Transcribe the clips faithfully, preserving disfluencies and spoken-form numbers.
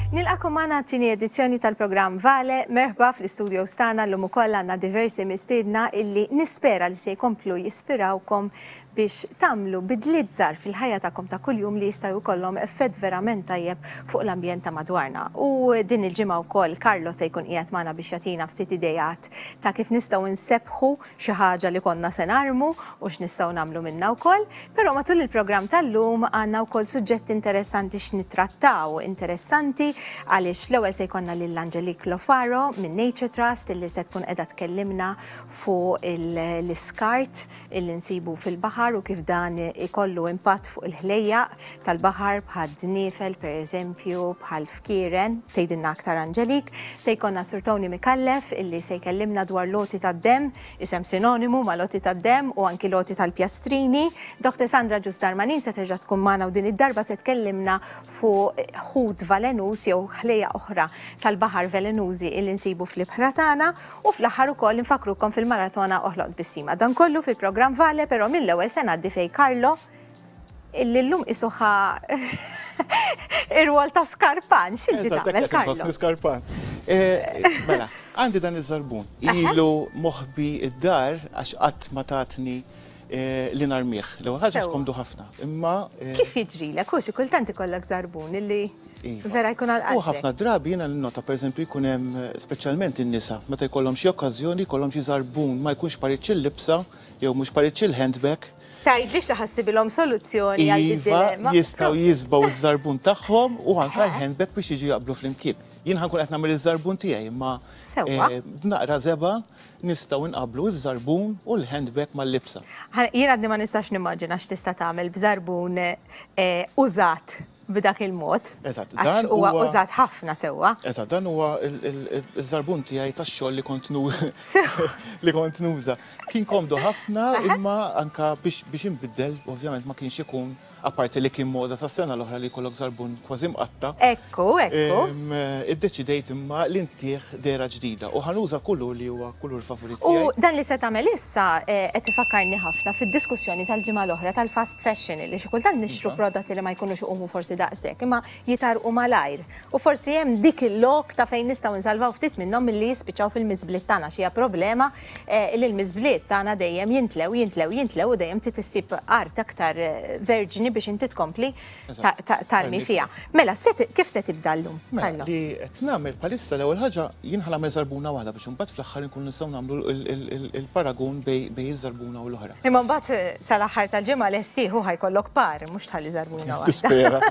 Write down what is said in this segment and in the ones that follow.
Nilqakom magħna t-tieni edizzjoni tal-programm Vale, merħba fl-istudio stana l-lum ukoll għandna diversi mistiedna illi nispera li se jkomplu jispirawkom biex tagħmlu bidliet żgħar fil-ħajja tagħkom ta' kuljum li jistgħu jkollhom effett verament tajjeb fuq l-ambjent ta' madwarna. U din il-ġimgħa wkoll Carlo se jkun qiegħed magħna biex jagħtina ftit idejat ta' kif nistgħu nsebbħu xi ħaġa li konna se narmu u x'nistgħu nagħmlu minnha wkoll, però matul il-programm tal-lum għandna wkoll suġġetti interessanti x'nittrattaw, interessanti għaliex l-ewwel se jkollna lil Angelique Lofaro minn Nature Trust illi se tkun qiegħda tkellimna fuq l-iskart illi nsibu fil-baħar u kif dan ikollu impatt fuq il-ħlejja tal-baħar bħal dniefel pereżempju bħal fkieren, tgħidilna aktar Angelique. Se jkollna Sur Tony Mikallef illi se jkellimna dwar loti tad-demm, isem sinonimu ma' loti tad-demm u anki loti tal-pjastrini. Doktor Sandra Ġusdarmanin se terġa' tkun magħna u din id-darba se tkellimna fuq ħut velenuż jew ħlejja oħra tal-baħar velenużi illi nsibu fl-ibħra tagħna u fl-aħħar ukoll infakrukom fil-maratona Oħloq Bissima. Dan kollu fil-programm Vale, però mill-ewwel se ngħaddi fejn Carlo illi llum isuħa ir-rwol ta' skarpan. X'inti tagħmel Carlo? Skarpan. Mela, għandi dan iż-żarbun. Ilu moħħbi id-dar għax qatt ma tatni li narmih. L-ewwel ħaġa xkomdu ħafna. Imma kif jiġrilek u xi kultant ikollok żarbun illi vera jkun għal U ħafna drabi jiena n-nota pereżempju jkun hemm speċjalment in-nisa meta jkollhom xi okkażjoni jkollhom xi żarbun ma jkunx paritx il-libsa jew mhux paritx il-handbag. Tgħidlix li ħassibilhom soluzzjoni għal dilemma. Jistgħu jisbgħu iż-żarbun tagħhom u anke l-handbag biex jiġu jaqblu flimkien. Jien ħankun qed nagħmel iż-żarbun tiegħi imma b'naqra żeba nistgħu nqabblu iż-żarbun u l-handbag mal-libsa. Jien għadni ma nistax nimmaġina x'tista' tagħmel b'żarbun użat b'dak il-mod. Eżatt, dan huwa użat ħafna sewwa. Eżatt, dan huwa iż-żarbun tiegħi tax-xogħol li kont li kont nuża. Kien komdu ħafna imma anke biex inbiddel ovvjament ma kienx ikun apparti li kien moda sa' sena l-oħra li jkollok żarbun kważi mqatta. Ekku, ekku. Iddeċidejt imma li ntieħ dera ġdida u ħanuża kulur li huwa kulur favorit tiegħi. U dan li se tagħmel issa qed tifakkarni ħafna fid-diskussjoni tal-ġimgħa l-oħra tal-fast fashion li xi kultant nixtru prodotti li ma jkunux iqumu forsi daqshekk imma jitarqu malajr. U forsi hemm dik il-lok ta' fejn nistgħu nsalvaw ftit minnhom milli jispiċċaw fil-miżbliet tagħna xi hija problema li l-miżbliet tagħna dejjem jintlew jintlew jintlew u dejjem trid issib art aktar verġini biex inti tkompli tarmi fiha. Mela, kif se tibda llum, Carlo? Li qed nagħmel bħalissa l-ewwel ħaġa jien ħalamel żarbuna waħda biex imbagħad fl-aħħar inkun nistgħu nagħmlu il-paragun bejn iż-żarbuna u l-oħra. Imma mbagħad sal-aħħar tal-ġimgħa lestieħu ħajkollok par mhux tħalli żarbuna waħda. Tispera.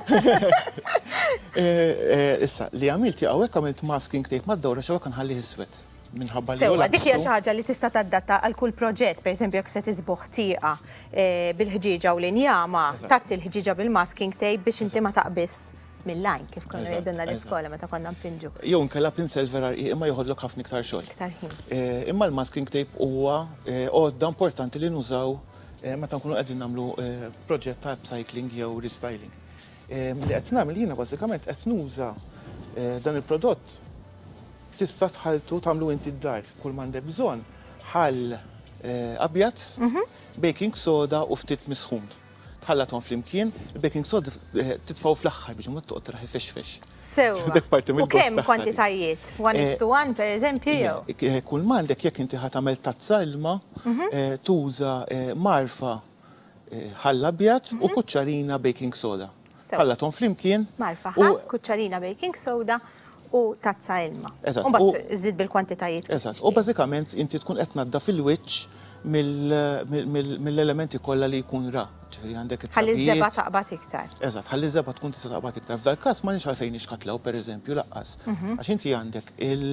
Issa, li għamilt hawnhekk għamilt masking tape mad-dawra xewwa kan ħalli iswed. Sewwa, dik hija xi ħaġa li tista' tadatta għal kull proġett, pereżempju jekk se tisbuħ tieqa bil-ħġieġa u l-injama, tagħti l-ħġieġa bil-masking tape biex inti ma taqbis mill-lajn kif konna jgħidulna l-iskola meta konna mpinġu. Jew nkella pinsel vera imma joħodlok ħafna iktar xogħol. Iktar ħin. Imma l-masking tape huwa għodda importanti li nużaw meta nkunu qegħdin nagħmlu proġett ta' upcycling jew restyling. Li qed nagħmel jiena bażikament qed nuża dan il-prodott tista' tħaltu tagħmlu inti d-dar kull m'għandek bżonn ħall abjad, baking soda u ftit misħun. Tħallathom flimkien, il-baking soda titfgħu fl-aħħar biex ma toqgħod tiraħi fex-fex. Sewwa. U kemm kwantitajiet? One is to one pereżempju jew? Kull m'għandek jekk inti ħad tagħmel tazza ilma, tuża marfa ħall abjad u kuċċarina baking soda. Tħallathom flimkien. Marfa ħall, kuċċarina baking soda u tazza ilma. U mbagħad iżid bil-kwantitajiet. Eżatt. U bażikament inti tkun qed tnadda fil-wiċċ mill-elementi kollha li jkun ra. Ġifieri għandek it-taqbijiet. Ħalli ż-żeba taqbad iktar. Eżatt, ħalli ż-żeba tkun tista' taqbad iktar. F'dal każ ma nix għalfejn ixkatlew pereżempju laqqas. Għax inti għandek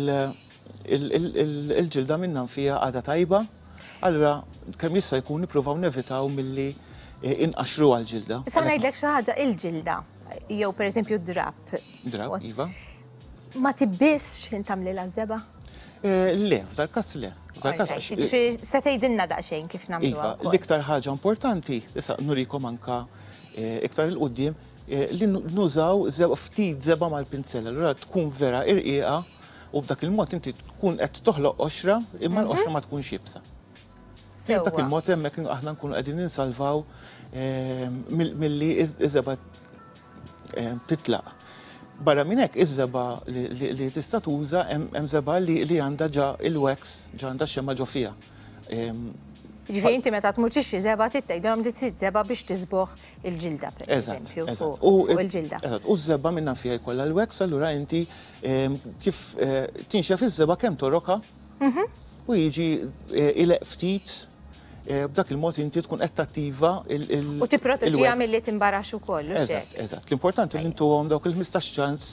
il-ġilda minnha fiha għadha tajba, allura kemm jista' jkun nippruvaw nevitaw milli inqaxru għall-ġilda. Issa ngħidlek xi ħaġa il-ġilda jew pereżempju drab. Drab, iva. Ma tibbisx intamli l-żeba? Le, f'dal każ le. Ġifieri se tgħidilna daqsxejn kif nagħmluha. Iva, l-iktar ħaġa importanti, issa nurikom anke iktar il-qudiem li nużaw ftit żeba mal-pinsella. Allura tkun vera irqiqa u b'dak il-mod inti tkun qed toħloq qoxra imma l-qoxra ma tkunx jibsa. B'dak il-mod hemmhekk aħna nkunu qegħdin ninsalvaw milli iż-żeba titlaq. Barra minn hekk iż-żeba li tista' tuża hemm żeba li għandha ġa il-wax ġa għandha xemma ġo fiha. Ġifieri inti meta tmur tixtri żeba tgħidilhom li trid żeba biex tiżbugħ il-ġilda pereżempju fuq il-ġilda. Eżatt, u żeba minnha fiha jkollha l-wax, allura inti kif tinxef iż-żeba kemm toroka u jiġi ileq ftit b'dak il-mod inti tkun qed tattiva il- U tipproteġiha milli tinbarax ukoll. Eżatt, eżatt. L-importanti li intuhom dawk il-ħmistax ċans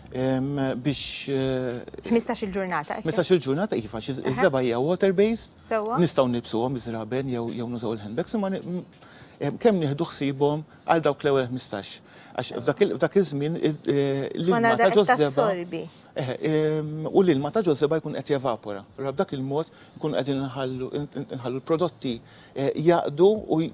biex. ħmistax il-ġurnata. ħmistax il-ġurnata iva iż-żeba hija water-based. Sewwa. Nistgħu nibsuhom iżraben jew nużaw il-handbags imma kemm nieħdu ħsiebhom għal dawk l-ewwel ħmistax. Għax f'dak iż-żmien l-ilma ta' ġożeba. U l-ilma ta' ġożeba jkun qed jevapora. B'dak il-mod nkun qegħdin inħallu l-prodotti jaqdu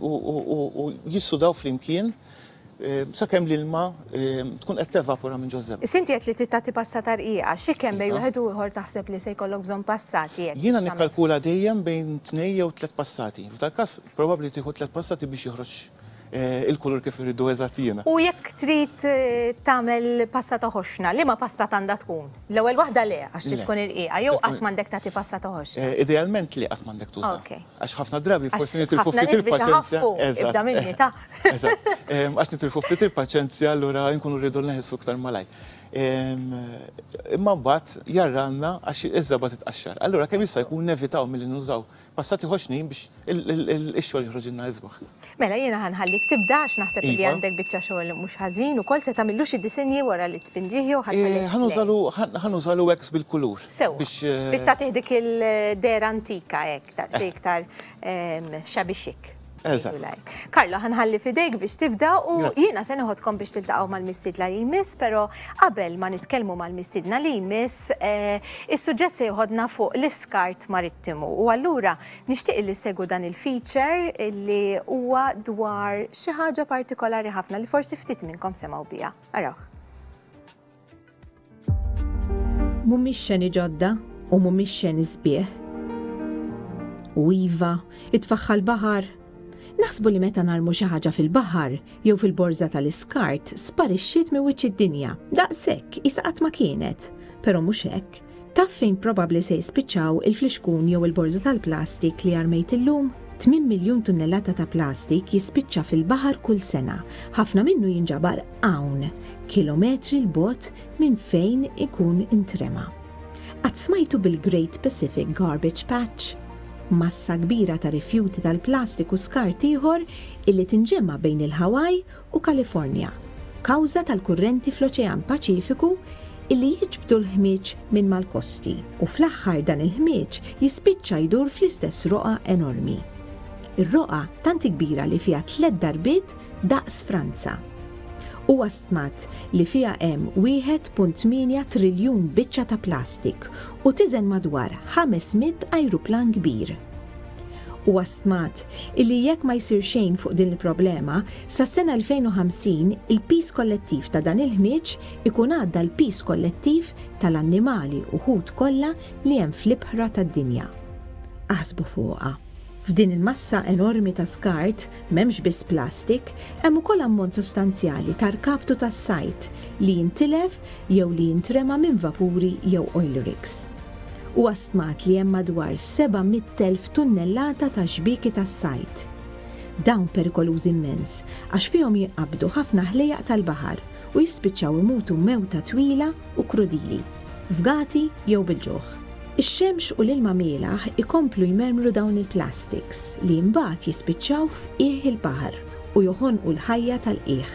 u jissudaw flimkien sakemm l-ilma tkun qed tevapora minn ġożeba. Sinti qed li titati passata rqieqa, xi kemm bejn wieħed u ieħor taħseb li se jkollok bżonn passati hekk. Jiena nikkalkula dejjem bejn tnejn jew tliet passati. F'dak każ probabbli tieħu tliet passati biex joħroġ il-kulur kif irridu eżatt jiena. U jekk trid tagħmel passata ħoxna, liema passata għandha tkun? L-ewwel waħda le għax trid tkun irqieqa jew qatt m'għandek tagħti passata ħoxna. Idealment li qatt m'għandek tuża. Għax ħafna drabi forsi nitilfu ftit il-paċenzja. Ibda minni ta'. Eżatt. Għax nitilfu ftit il-paċenzja allura nkunu rridu neħissu aktar malaj. Imma mbagħad jarranna għax iż-żeba titqaxxar. Allura kemm jista' jkun nevitaw milli nużaw passati ħoxnin biex ix-xogħol joħroġilna iżbaħ. Mela jiena ħanħallik tibdax naħseb li għandek biċċa xogħol mhux ħażin ukoll se tagħmillu xi disinji wara li tpinġih jew ħanużalu wax bil-kulur. Biex tagħtih dik il-dera antika hekk daqs iktar shabby chic. Carlo, ħanħalli fidejk biex tibda u jiena se nieħodkom biex tiltaqgħu mal-mistiedna li jmiss, però qabel ma nitkellmu mal-mistiedna li jmiss, is-suġġett se jħodna fuq l-iskart marittimu. U allura nixtieq li segwu dan il-feature li huwa dwar xi ħaġa partikolari ħafna li forsi ftit minnkom semgħu biha. Araw. Mhumiex xeni ġodda u mhumiex xeni sbieħ. U iva, itfaħħal baħar. Naħsbu li meta narmu xi ħaġa fil-baħar jew fil-borża tal-iskart sparixxiet minn wiċċ id-dinja. Daqshekk isa qatt ma kienet. Però mhux hekk. Taf fejn probabbli se jispiċċaw il-fliexkun jew il-borża tal-plastik li armejt illum? tmien miljun tunnellata ta' plastik jispiċċa fil-baħar kull sena. Ħafna minnu jinġabar hawn, kilometri l-bogħod minn fejn ikun intrema. Qatt smajtu bil-Great Pacific Garbage Patch? Massa kbira ta' rifjuti tal-plastiku skart ieħor illi tinġemma bejn il-Hawaii u Kalifornja, kawża tal-kurrenti fl-Oċean Paċifiku illi jiġbdu l-ħmieġ minn mal-kosti u fl-aħħar dan il-ħmieġ jispiċċa jdur fl-istess roqa enormi. Ir-roqa tant kbira li fiha tliet darbiet daqs Franza. Huwa stmat li fiha hemm wieħed punt tmien triljun biċċa ta' plastik u tiżen madwar ħamesmiet ajruplan kbir. Huwa stmat li jekk ma jsir xejn fuq din il-problema, sas-sena elfejn u ħamsin il-pis kollettiv ta' dan il-ħmieġ ikun għadda l-pis kollettiv tal-annimali u ħut kollha li hemm fl-ibħra tad-dinja. Aħsbu fuqha. F'din il-massa enormi ta' skart, m'hemmx biss plastik, hemm ukoll ammont sostanzjali ta' rkabtu tas-sajt li jintilef jew li jintrema minn vapuri jew oil rigs. Huwa stmat li hemm madwar sebgħmien elf tunnellata ta' xbieki tas-sajt. Dawn perikolużi immens għax fihom jinqabdu ħafna ħlejjaq tal-baħar u jispiċċaw imutu mewta twila u krudili, f'gati jew bil-ġuħ. Ix-xemx u l-ilma mielaħ ikomplu jmermru dawn il-plastics li mbagħad jispiċċaw f'qiegħ il-baħar u joħonqu l-ħajja tal-qiegħ.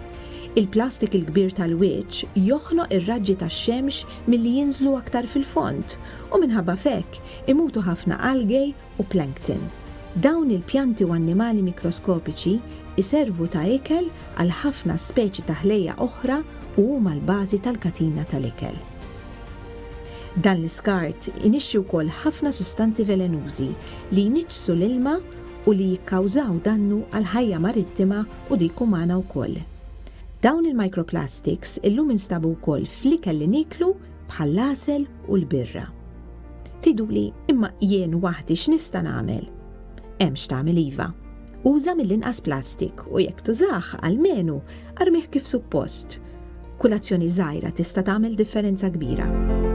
Il-plastik il-kbir tal-wiċċ joħnoq ir-raġġi tax-xemx milli jinżlu aktar fil-fond u minħabba f'hekk imutu ħafna algej u plankton. Dawn il-pjanti u annimali mikroskopiċi iservu ta' ikel għal ħafna speċi ta' ħlejja oħra u huma l-bażi tal-katina tal-ikel. Dan l-iskart inixxi wkoll ħafna sustanzi velenużi li jniġsu l-ilma u li jikkawżaw dannu għal ħajja marittima u dik umana wkoll. Dawn il-microplastics illum instabu wkoll fl-ikel li niklu bħal l-għasel u l-birra. Tiduli imma jien waħdi x'nista' nagħmel? Hemm x'tagħmel iva. Uża mill-inqas plastik u jekk tużah almenu armih kif suppost. kull azzjoni żgħira tista' tagħmel differenza kbira.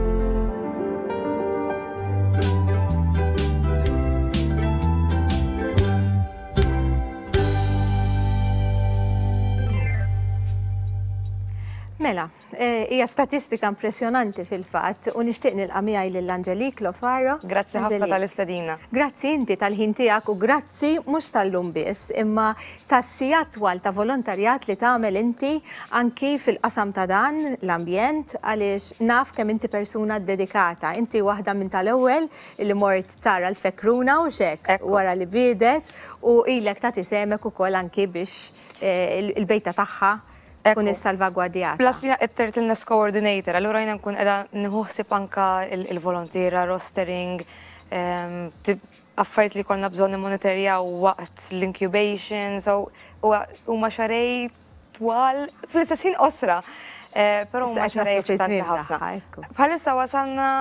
Mela, hija statistika impressjonanti fil-fatt u nixtieq nilqa' miegħi lill-Anġelik Lofaro. Grazzi ħafna tal-istedina. Grazzi inti tal-ħin tiegħek u grazzi mhux tal-lum biss, imma tas-sigħat twal ta' volontarjat li tagħmel inti anki fil-qasam ta' dan l-ambjent għaliex naf kemm inti persuna dedikata. Inti waħda minn tal-ewwel li mort tara l-fekruna u xek wara li biedet u ilek tagħti semek ukoll anki biex il-bejta tagħha kun is-salvagwardjata. Plus li it-turtleness coordinator, allura jina nkun edha nħuħsib anka il-volontira, rostering, affarijiet li konna bżonn monitorjaw waqt l-incubation, u ma xarej twal fil-istessin osra. Pero ma xarej ftanti ħafna. Bħalissa wasalna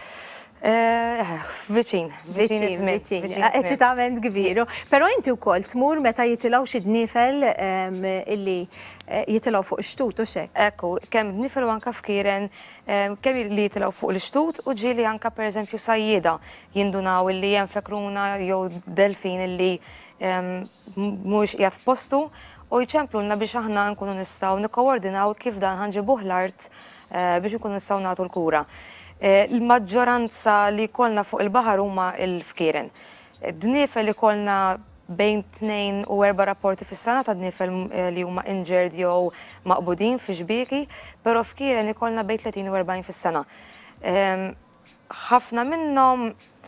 Viċin, viċin, viċin, eċitament kbiru. Pero inti wkoll tmur meta jitilaw xi dnifel illi jitilaw fuq ix-xtut u xek. Ekku, kemm dnifel u anka fkieren, kemm li jitilaw fuq l-xtut u ġieli anka pereżempju sajjieda jindunaw illi hemm fekruna jew delfin illi mhuwiex qiegħed f'postu u jċemplulna biex aħna nkunu nistgħu nikkoordinaw kif dan ħanġibuh l-art biex nkunu nistgħu nagħtu l-kura. Il-maġġoranza li kolna fuq il-bahar huma il-fkieren. Dnifel li kolna bejn tnejn u erba' rapporti fis-sena ta' dnifel li huma injured jew maqbudin fi xbieki, però fkieren ikolna bejn tletin u erbgħin fis-sena. Ħafna minnhom,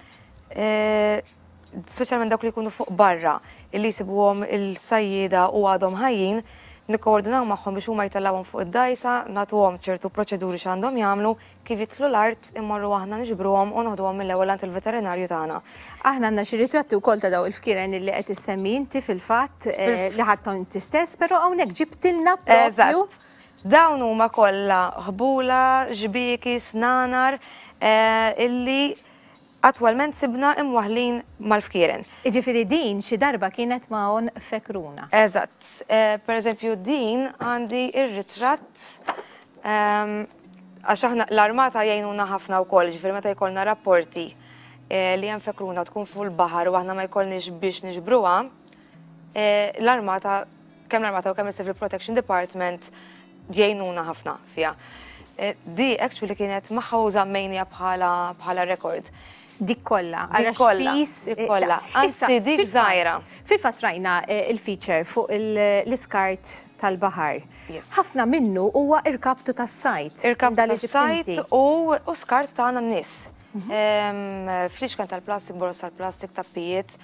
speċjalment dawk li jkunu fuq barra, illi jsibuhom il-sajjieda u għadhom ħajjin, nikkoordinaw magħhom biex huma jtellawhom fuq id-dajsa, nagħtuhom ċertu proċeduri x'għandhom jagħmlu, kif jitlu l-art immorru aħna niġbruhom u naħduhom mill-ewwel għand il-veterinarju tagħna. Aħna għandna xi ritratti wkoll ta' daw il-fkieren li qed issemmi inti fil-fatt li ħadthom inti stess, però hawnhekk ġibtilna proprju. Dawn huma kollha ħbula, ġbieki, snanar illi attwalment sibna imwaħlin mal-fkieren. Iġifieri din xi darba kienet ma'hom fekruna. Eżatt. Per eżempju din għandi ir-ritratt għax aħna l-armata jgħinuna ħafna wkoll, ġifieri meta jkollna rapporti li hemm fekruna tkun fuq il-baħar u aħna ma jkollniex biex niġbruha, l-armata kemm l-armata u kemm is-Civil Protection Department jgħinuna ħafna fiha. Di actually kienet maħħuża mejnija bħala rekord. Dik kollha, dik kollha, dik kollha. Anzi dik żgħira. Fil-fatt rajna il-feature fuq l-iskart tal-baħar. Ħafna minnu huwa irkabtu tas-sajt. Irkabtu tas-sajt u skart tagħna n-nies. Fliexkan tal-plastik, boros tal-plastik, tappijiet.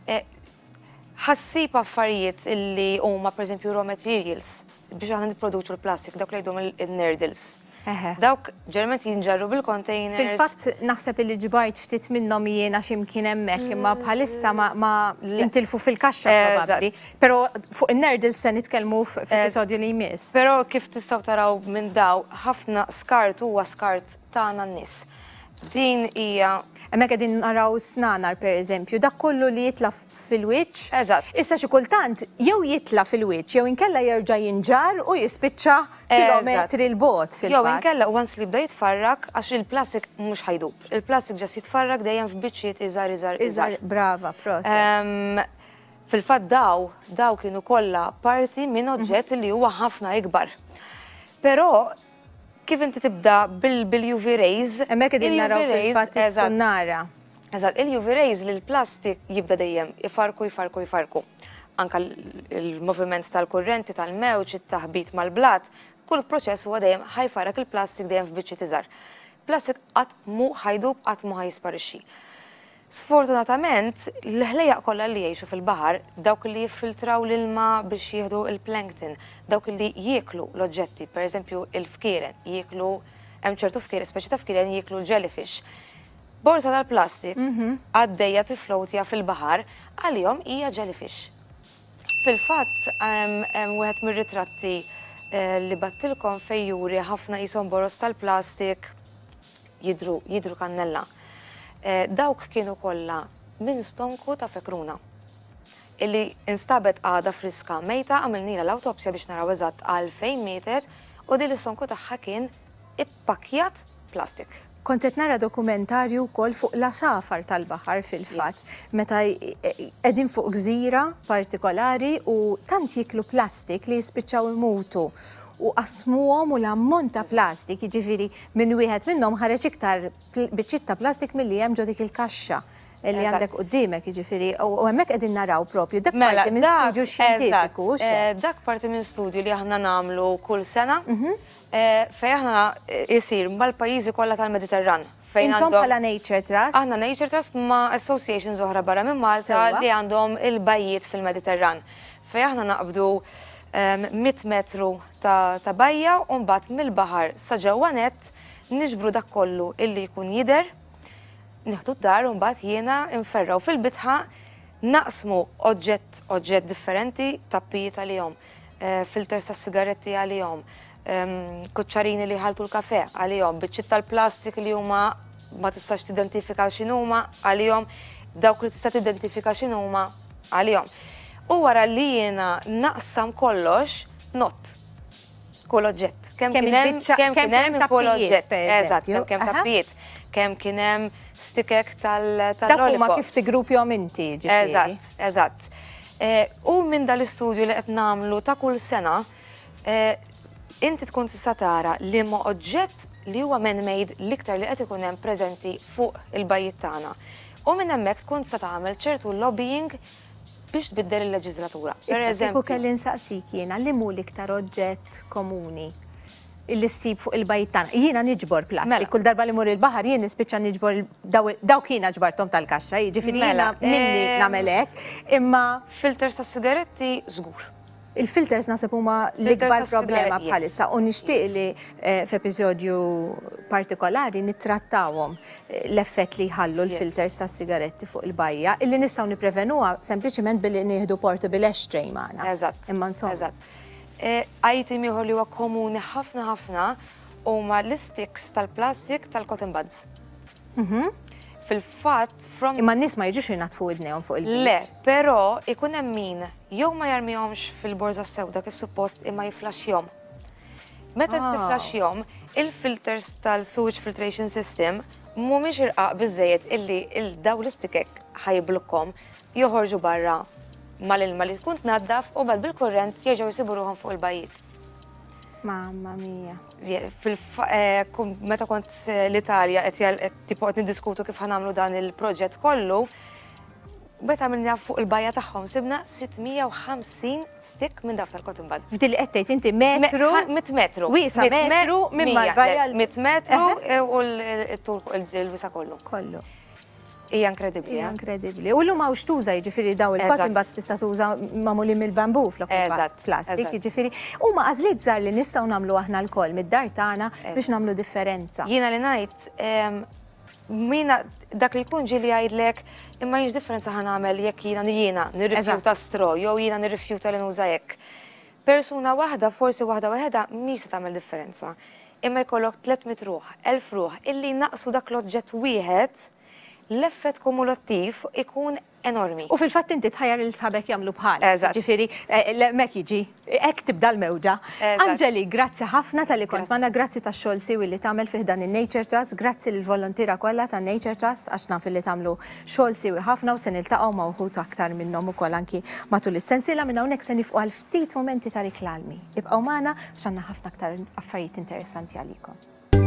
Ħassib affarijiet illi huma pereżempju raw materials biex aħna nipproduċu l-plastik, dawk li jgħidhom il-nerdles. Dawk ġerment jinġarru bil-containers. Fil-fatt naħseb li ġbajt ftit minnhom jiena x'imkien hemmhekk imma bħalissa ma intilfu fil-kaxxa probabbli. Però fuq in-nerdles se nitkellmu f'episodju li jmiss. Però kif tistgħu taraw minn daw ħafna skart huwa skart tagħna n-nies. Din hija hemmhekk qegħdin naraw snanar pereżempju, dak kollu li jitla fil-wiċċ. Eżatt. Issa xi kultant jew jitla fil-wiċċ jew inkella jerġa' jinġar u jispiċċa kilometri l-bot fil-fatt. Jew inkella once li bda jitfarrak għax il-plastik mhux ħajdub. Il-plastik ġas jitfarrak dejjem f'biċċiet iżgħar iżgħar iżgħar. Brava, proset. Fil-fatt daw, daw kienu kollha parti minn oġġett li huwa ħafna ikbar. Però kif inti tibda bil-U V rays. Hemmhekk qegħdin naraw fil-fatt is-sunnara. Eżatt, il-U V rays li l-plastik jibda dejjem ifarku, ifarku, ifarku. Anka il-moviment tal-kurrenti, tal-mewġ, it-taħbit mal-blat, kull proċess huwa dejjem ħajfarak il-plastik dejjem f'biċċiet iżgħar. Plastik qatt mu ħajdub, qatt mu ħajisparixxi. Sfortunatament, l-ħlejjaq kollha li jgħixu fil-baħar, dawk li jiffiltraw l-ilma biex jieħdu il-plankton, dawk li jieklu l-oġġetti, pereżempju il-fkieren, jieklu hemm ċertu fkieren, speċi ta' fkieren jieklu l-jellyfish. Borsa tal-plastik għaddejja tiflowtija fil-baħar għalihom hija jellyfish. Fil-fatt hemm wieħed mir-ritratti li battilkom fejn juri ħafna qishom boros tal-plastik jidru jidru kannella. Dawk kienu kollha minn stonku ta' fekruna. Illi instabet għada friska mejta għamilnila l-autopsja biex naraw eżatt għalfejn mietet u din is-sonku tagħha kien ippakjat plastik. Kontet nara dokumentarju wkoll fuq l-asafar tal-baħar fil-fatt, meta qegħdin fuq gżira partikolari u tant jiklu plastik li jispiċċaw imutu u qasmuhom u l-ammont ta' plastik, jiġifieri minn wieħed minnhom ħareġ iktar biċċiet ta' plastik milli hemm ġo dik il-kaxxa li għandek quddiemek, jiġifieri u hemmhekk qegħdin naraw propju. Dak parti minn studju xjentifiku. Dak parti minn studju li aħna nagħmlu kull sena fejn aħna jsir mal-pajjiżi kollha tal-Mediterran. Intom bħala Nature Trust? Aħna Nature Trust ma' associations oħra barra minn Malta li għandhom il-bajjiet fil-Mediterran. Fejn aħna naqbdu mit metru ta' bajja u mbagħad mill-baħar sa ġewwa nett niġbru dak kollu illi jkun jidher, nieħdu d-dar u mbagħad jiena nferraw fil-bitħa naqsmu oġġett oġġett differenti, tappijiet għalihom, filters tas sigaretti għalihom, kuċċarini li ħaltu l-kafè għalihom, biċċiet tal-plastik li huma ma tistax tidentifika x'inhuma għalihom, dawk li tista' tidentifika x'inhuma għalihom. U wara li jiena naqsam kollox not kull oġġett. Kemm kien hemm kemm kien hemm kull oġġett. Eżatt, kemm kemm tappijiet, kemm kien hemm stikek tal-lollipops. Dak huma kif tigrupjom inti, ġifieri. Eżatt, eżatt. U minn dal-istudju li qed nagħmlu ta' kull sena, inti tkun tista' tara li ma oġġett li huwa man-made l-iktar li qed ikun hemm preżenti fuq il-bajjiet tagħna. U minn hemmhekk tkun tista' tagħmel ċertu lobbying biex tbiddel il-leġislatura. Issa kelli nsaqsik jiena li mu l-iktar oġġett komuni illi ssib fuq il-bajjiet tagħna. Jiena niġbor plastik, kull darba li mur il-baħar jien nispiċċa niġbor dawk jiena ġbarthom tal-kaxxa, jiġifieri jiena minni nagħmel hekk, imma filters tas sigaretti żgur. Il-filters nasib huma l-ikbar problema bħalissa u nixtieq li f'episodju partikolari nittrattawhom l-effett li jħallu l-filters tas-sigaretti fuq il-bajja illi nistgħu nipprevenuha sempliċement billi nieħdu portable ashtray magħna. Eżatt. Imma insomma. Eżatt. Item ieħor li huwa komuni ħafna ħafna huma l-sticks tal-plastik tal-cotton buds. Fil-fatt from imma n-nies ma jiġux jingħatfu idnejhom fuq il-beach. Le, però ikun hemm min jew ma jarmihomx fil-borża sewda kif suppost imma jiflaxxjhom. Meta tiflaxxjhom, il-filters tal-sewage filtration system mhumiex irqaq biżżejjed illi daw l-istikek ħajblukkom joħorġu barra mal-ilma li tkun tnaddaf u bad bil-kurrent jerġgħu jsibu ruħhom fuq il-bajjiet. Mamma mia. Meta kont l-Italja qed tipo qed niddiskutu kif ħanamlu dan il-proġett kollu, meta għamilna fuq il-bajja tagħhom sibna sittmija u ħamsin stick minn dawk tal-cotton buds. Fdil qed tgħid inti metru? Mit metru. Wiesa metru minn mal-bajja. Mit metru u l-tul il-wisa kollu. Kollu. Hija inkredibbli. Hija inkredibbli. U llum hawn xtuża jiġifieri daw il-cotton buds tista' tuża magħmulin mill-bambu flok plastik, jiġifieri huma għażliet żgħar li nistgħu nagħmlu aħna lkoll mid-dar tagħna biex nagħmlu differenza. Jiena li ngħid mina dak li jkun ġieli jgħidlek imma hiex differenza ħa nagħmel jekk jiena jiena nirrifjuta straw jew jiena nirrifjuta li nuża hekk. Persuna waħda, forsi waħda waħda mhix se tagħmel differenza. Imma jkollok tliet ruħ, elf ruħ illi naqsu dak l-oġġett wieħed l-effett kumulattiv ikun enormi. U fil-fatt inti tħajjar il-sħabek jagħmlu bħal. Eżatt. Ġifieri mek jiġi, hekk tibda l-mewġa. Anġeli, grazzi ħafna tal-li kont magħna, grazzi tax-xogħol siwi li tagħmel fih dan in-Nature Trust, grazzi lill-volontira kollha tan-Nature Trust għax naf li tagħmlu xogħol siwi ħafna u se niltaqgħu ma' wħud aktar minnhom ukoll anki matul is-sensiela minn hawnhekk se nifqu għal ftit momenti ta' riklalmi. Ibqgħu magħna biex għandna ħafna aktar affarijiet interessanti għalikom.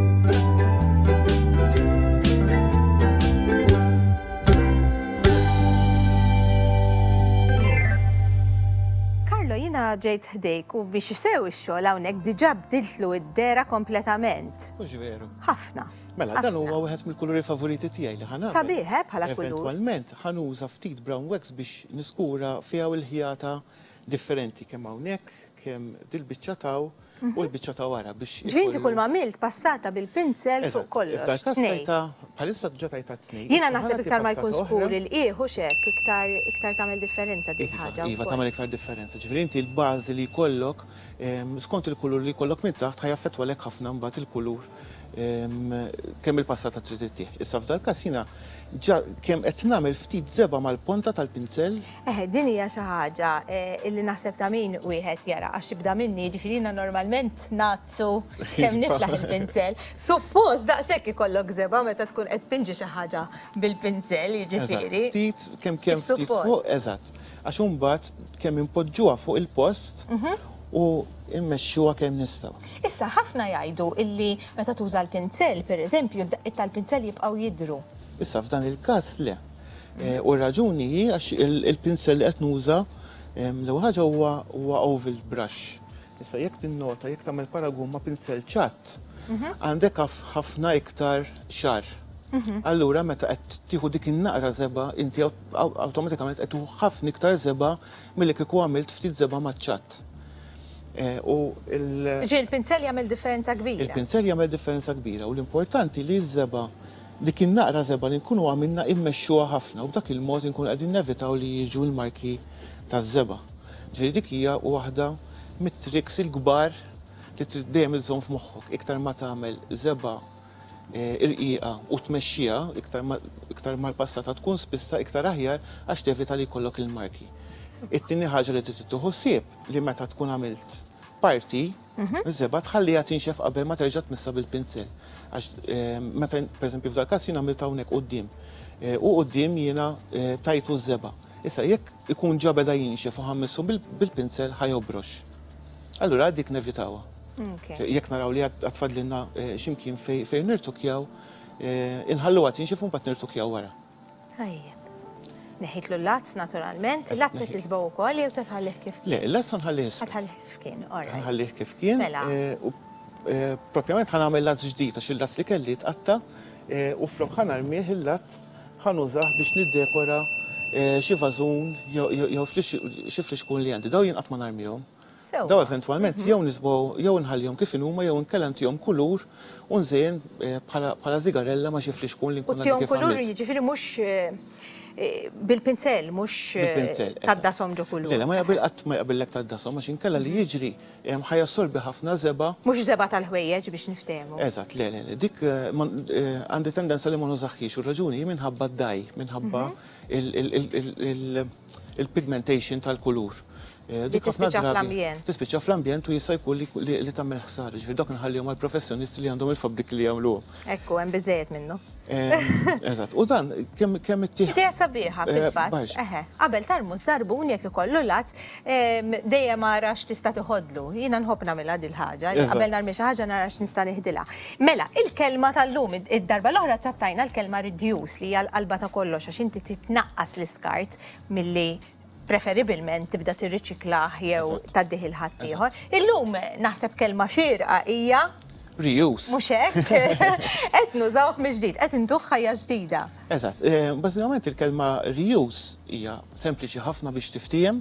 Jina ġejt ħdejk u biex isew ix-xogħol hawnhekk diġà bdiltlu id-dera kompletament. Mhux veru. Ħafna. Mela, dan huwa wieħed mill-kuluri favoriti tiegħi li ħanagħmel. Sabiħ bħala kulur. Eventwalment ħanuża ftit brown wax biex niskura fiha il-ħjata differenti kemm hawnhekk, kemm dil-biċċa taw u l-biċċa ta' wara biex. Ġvinti kull ma milt passata bil-pinzel fuq kollox. F'dak Bħalissa ġatajt t-tnejn. Jina naħseb iktar ma jkun skur il-ieħu xek, iktar tagħmel differenza di ħaġa. Iva tagħmel iktar differenza. Ġifieri inti l-bażi li jkollok skont il-kulur li jkollok minn taħt ħajaffettwa lek ħafna mbagħad il-kulur kemm il-passata trid ittieħ. Issa f'dal każ jiena kemm qed nagħmel ftit żeba mal-ponta tal-pinzell. Eħe, din hija xi ħaġa illi naħseb ta' min wieħed jara għax jibda minni, ġifieri jiena normalment nazzu kemm niflaħ il-pinzell. Suppost daqshekk ikollok żeba meta tkun qed pinġi xi ħaġa bil-pinzell, jiġifieri. Ftit kemm kemm ftit fuq, eżatt. Għax imbagħad kemm impoġġuha fuq il-post u immexxuha kemm nistgħu. Issa ħafna jgħidu illi meta tuża l-pinzell, pereżempju, d-daqqiet tal-pinzell jibqgħu jidhru. Issa f'dan il-każ le. U r-raġuni hi għax il-pinzell li qed nuża l-ewwel ħaġa huwa oval brush. Issa jekk tinnota, jekk tagħmel paragun ma' pinzell ċatt, għandek ħafna iktar xar. Allura meta qed tieħu dik in-naqra żeba, inti awtomatikament qed tieħu ħafna iktar żeba milli kieku għamilt ftit żeba maċ-ċatt. Ġi il-pinzell jagħmel differenza kbira. Il-pinzell jagħmel differenza kbira u l-importanti li l-żeba dik in-naqra żeba li nkunu għamilna immexxuha ħafna u b'dak il-mod inkunu qegħdin nevitaw li jiġu l-marki taż-żeba. Ġifieri dik hija waħda mit-triks il-kbar li trid dejjem iżżomm f'moħħok. Iktar ma tagħmel żeba irqiqa u tmexxiha, iktar mal-passata tkun spissa iktar aħjar għax tevita li jkollok il-marki. It-tieni ħaġa li trid tieħu ssieb li meta tkun għamilt parti, iż-żeba tħalliha tinxef qabel ma terġa' tmissa bil-pinzell. Għax meta pereżempju f'dal każ jiena għamilt hawnhekk quddiem. U quddiem jiena tajtu ż-żeba. Issa jekk ikun ġa beda jinxef u ħammissu bil-pinzell ħajobrox. Allura dik nevitawha. Jekk naraw li għatfadlilna x'imkien fejn nirtukjaw, inħalluha tinxef u mbagħad nirtukjaw wara. Neħitlu l-lazz naturalment, il-lazz se tisbaw ukoll jew se tħallih kif kien? Le, il-lazz ħanħallih isfel. Ħatħallih kif kien, orajt. Ħanħallih kif kien. Mela. Propjament ħanagħmel lazz ġdid għax il-lazz li kelli tqatta u flok ħanarmih il-lazz ħanużah biex niddekora xi vażun jew xi fliexkun li għandi. Daw jien qatt ma narmihom. Daw eventwalment jew nisbgħu jew nħallihom kif inhuma jew nkellantihom kulur u nżejn bħala żigarella ma xi fliexkun li nkun nagħmel kif kulur jiġifieri mhux bil-pinzell, mhux tad-dasom ġo kulur. Le, ma jaqbil qatt ma jaqbillek tad-dasom għax inkella li jiġri ħajassorbi ħafna żeba. Mhux żeba tal-ħwejjeġ biex niftehmu. Eżatt, le, le, dik għandi tendenza li ma nużaħħiex u raġuni minħabba d-daj, minħabba il-pigmentation tal-kulur. Li tispiċċa fl-ambjent. Tispiċċa fl-ambjent u jista' jkun li tagħmel ħsara, ġifieri dak inħallihom għall-professjonisti li għandhom il-fabbriki li jagħmluhom. Ekku, hemm biżejjed minnu. Eżatt, u dan kemm kemm ittieħ. Idea sabiħa fil-fatt. Eħe, qabel tarmu żarbun jekk ikollu lazz dejjem ara x'tista' tiħodlu. Jiena nħobb nagħmilha din ħaġa, qabel narmi xi ħaġa nara x'nista' nieħdilha. Mela, il-kelma tal-lum id-darba l-oħra trattajna l-kelma reduce li hija l-qalba ta' kollox għax inti titnaqqas l-iskart milli preferibilment tibda tirriċiklaħ jew taddih il-ħadd ieħor. Illum naħseb kelma xierqa hija reuse. Mhux hekk? Qed nużawh mill-ġdid, qed intuħ ħajja ġdida. Eżatt, bażikament il-kelma reuse hija sempliċi ħafna biex tiftiem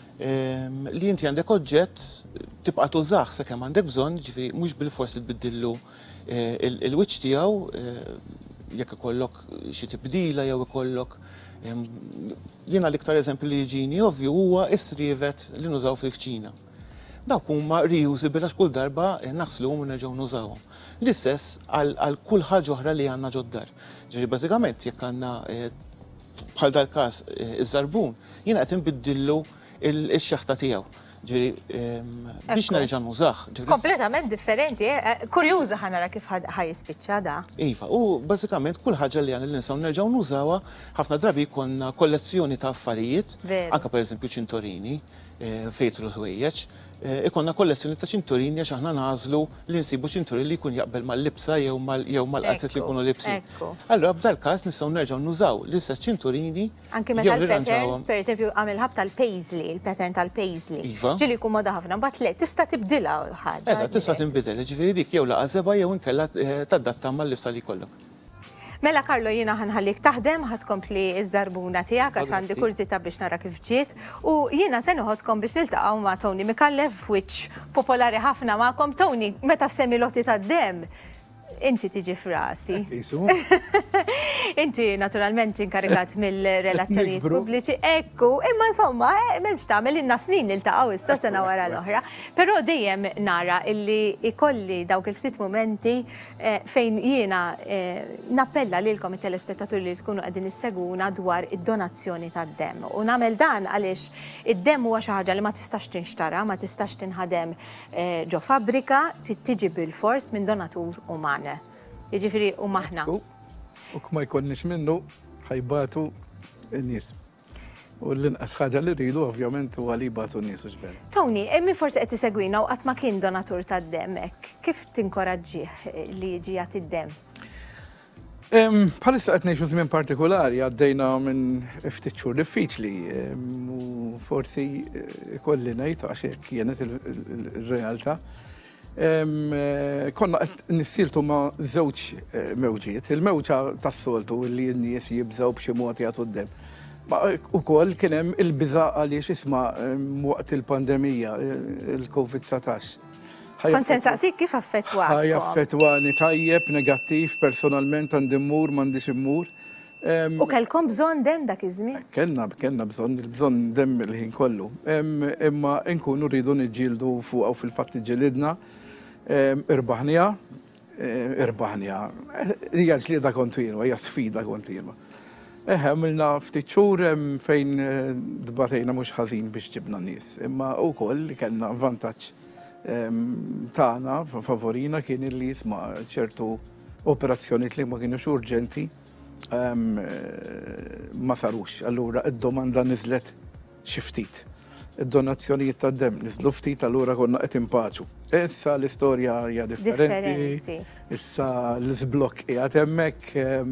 li inti għandek oġġett tibqa' tużah sakemm għandek bżonn, ġifieri mhux bil-fors li tbiddillu il-wiċċ tiegħu jekk ikollok xi tibdila jew ikollok jiena l-iktar eżempju li jiġini ovvju huwa is-srievet li nużaw fil-kċina. Dawk huma reusable għax kull darba naħsluhom u nerġgħu nużawhom. L-istess għal kull ħaġa oħra li għandna ġoddar. Ġifieri bażikament jekk għandna bħal dal-każ iż-żarbun, jiena qed inbiddillu x-xaħta tiegħu. Ġifieri biex nerġa' nużah. Kompletament differenti, kurjuża ħanara kif ħajispiċċa da. Iva, u bażikament kull ħaġa li għandna li nistgħu nerġgħu nużawha ħafna drabi jkollna kollezzjoni ta' affarijiet, anke pereżempju ċintorini, fejtru l-ħwejjeġ, ikonna kollezzjoni ta' ċinturini għax aħna nażlu li nsibu ċinturin li jkun jaqbel mal-libsa jew mal-qalset li jkunu libsi. Allura b'dal każ nistgħu nerġgħu nużaw l-istess ċinturini. Anke meta l-pattern, pereżempju għamel ħab tal-paisley, il-pattern tal-paisley. Ġieli jkun moda ħafna, mbagħad le tista' tibdilha ħaġa. Eżatt, tista' tinbidel, ġifieri dik jew laqgħa żeba jew inkella tadatta mal-libsa li jkollok. Mela Carlo, jiena ħanħallik taħdem, ħadkompli iż-żarbuna tiegħek għax għandi kurzita biex nara kif ġiet u jiena se noħodkom biex niltaqgħu ma' Tony Mikallef, which popolari ħafna magħkom. Tony, meta semmi lotti tad-dem, inti tiġi frasi. Isu. Inti naturalment inkarikat mill-relazzjonijiet pubbliċi, ekku, imma insomma, m'hemmx tagħmel inna snin niltaqgħu issa sena wara l-oħra. Però dejjem nara illi ikolli dawk il-ftit momenti fejn jiena nappella lilkom it-telespettaturi li tkunu qegħdin isseguna dwar id-donazzjoni tad-demm. U nagħmel dan għaliex id-demm huwa xi ħaġa li ma tistax tinxtara, ma tistax tinħadem ġo fabbrika, tiġi bil-fors minn donatur uman. Jiġifieri u maħna. U kma jkollniex minnu ħajbatu n-nies. U l-inqas ħaġa li rridu ovvjament huwa li jbatu n-nies u ġbel. Tony, min forsi qed isegwina u qatt ma kien donatur tad-demm hekk, kif tinkoraġġih li jiġi jagħti d-demm? Bħalissa qed ngħixu żmien partikolari għaddejna minn ftit xhur diffiċli u forsi ikolli ngħid għax hekk kienet ir-realtà. Konna qed nissiltu ma' żewġ mewġiet. Il-mewġa tas-soltu li n-nies jibżgħu b'xi mod jagħtu d-demm. Ma ukoll kien hemm il-biża' għaliex isma' waqt il-pandemija, il-COVID nineteen. Kont se nsaqsik kif affettwatkom? Ħaj affettwani tajjeb, negattiv, personalment għandi mmur m'għandix immur. U kellkom bżonn demm dak iż-żmien? Kellna, kellna bżonn, bżonn demm il-ħin kollu. Imma nkunu rridu niġġieldu fuqha u fil-fatt ġilidna. Irbaħnija, irbaħnija, hija ġlieda kontinwa, hija sfida kontinwa. Eħe, għamilna ftit xhur fejn dbatejna mhux ħażin biex ġibna n-nies, imma wkoll kellna vantaġġ tagħna favorina kien li jisma' ċertu operazzjonijiet li ma kienux urġenti ma sarux. Allura id-domanda niżlet xi ftit. Id-donazzjonijiet tad-demm niżlu ftit allura konna qed impaċu. Issa l-istorja hija differenti. Issa l-żblokk qiegħed hemmhekk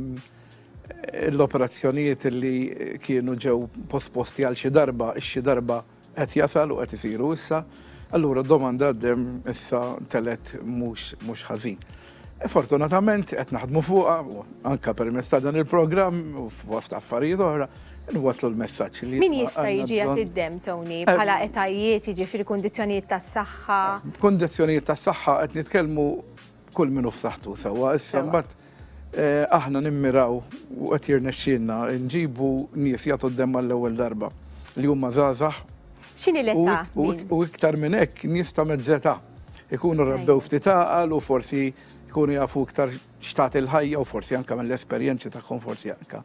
l-operazzjonijiet li kienu ġew posposti għal xi darba, xi darba qed jasal u qed isiru issa. Allura d-domanda d-demm issa telet mhux mhux ħażin. Fortunatament qed naħdmu fuqha anke permezz ta' dan il-programm u fost affarijiet oħra nwaslu l-messaġġ li min jista' jiġi jagħti d-demm Tony bħala etajiet jiġifieri kundizzjonijiet tas-saħħa. Kundizzjonijiet tas-saħħa qed nitkellmu kull minnu f'saħħtu sewwa issa mbagħad aħna nimmiraw u qed jirnexxielna nġibu nies jagħtu d-demm għall-ewwel darba li huma żgħażagħ. X'inhi l-età? U iktar minn hekk nies ta' mezzetà ikunu rabbew ftit għaqal u forsi jkunu jafu iktar xtat il-ħajja u forsi anke mill-esperjenzi tagħhom forsi anke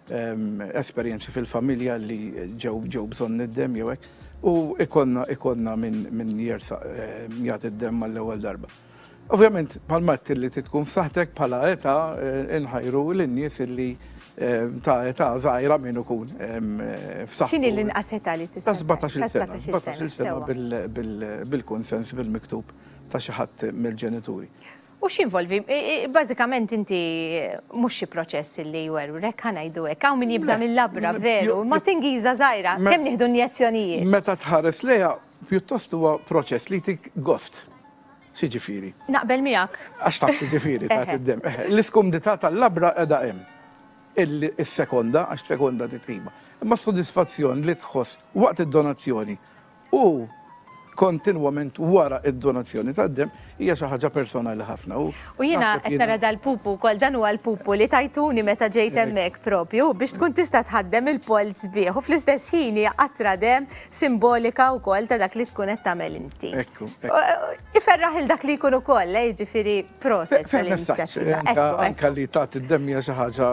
esperjenzi fil-familja li ġew ġew bżonn id-demm jew hekk u ikonna ikonna minn min jersaq jagħti d-demm għall-ewwel darba. Ovvjament bħalma li tkun f'saħħtek bħala età inħajru lin-nies illi ta' età żgħira min ikun f'saħħtu. X'inhi l-inqas età li tista' sebgħtax-il sena. sebgħtax-il sena bil-kunsens bil-miktub ta' xi ħadd mill-ġenituri. U x'involvi? Bażikament inti mhux xi proċess li jwerru hekk ħanajdu hekk hawn min jibża mill-labra veru, ma tingiża żgħira, kemm nieħdu injezzjonijiet. Meta tħares lejha pjuttost huwa proċess li tik gost. X'jiġifieri? Naqbel miegħek. Għax taf x'jiġifieri ta' id-demm. L-iskumdità tal-labra qiegħda hemm. Is-sekonda għax sekonda titħiba. Imma s-sodisfazzjon li tħoss waqt id-donazzjoni u kontinwament wara id-donazzjoni tad-demm hija xi ħaġa personali ħafna. U jiena qed nara dal-pupu wkoll dan huwa l-pupu li tajtuni meta ġejt hemmhekk propju biex tkun tista' tħaddem il-pols bih u fl-istess ħin hija qatra demm simbolika wkoll ta' dak li tkun qed tagħmel inti. Ekku. Iferraħ il dak li jkun ukoll, jiġifieri proset tal-inizjattiva. Anke li tagħti d-demm hija xi ħaġa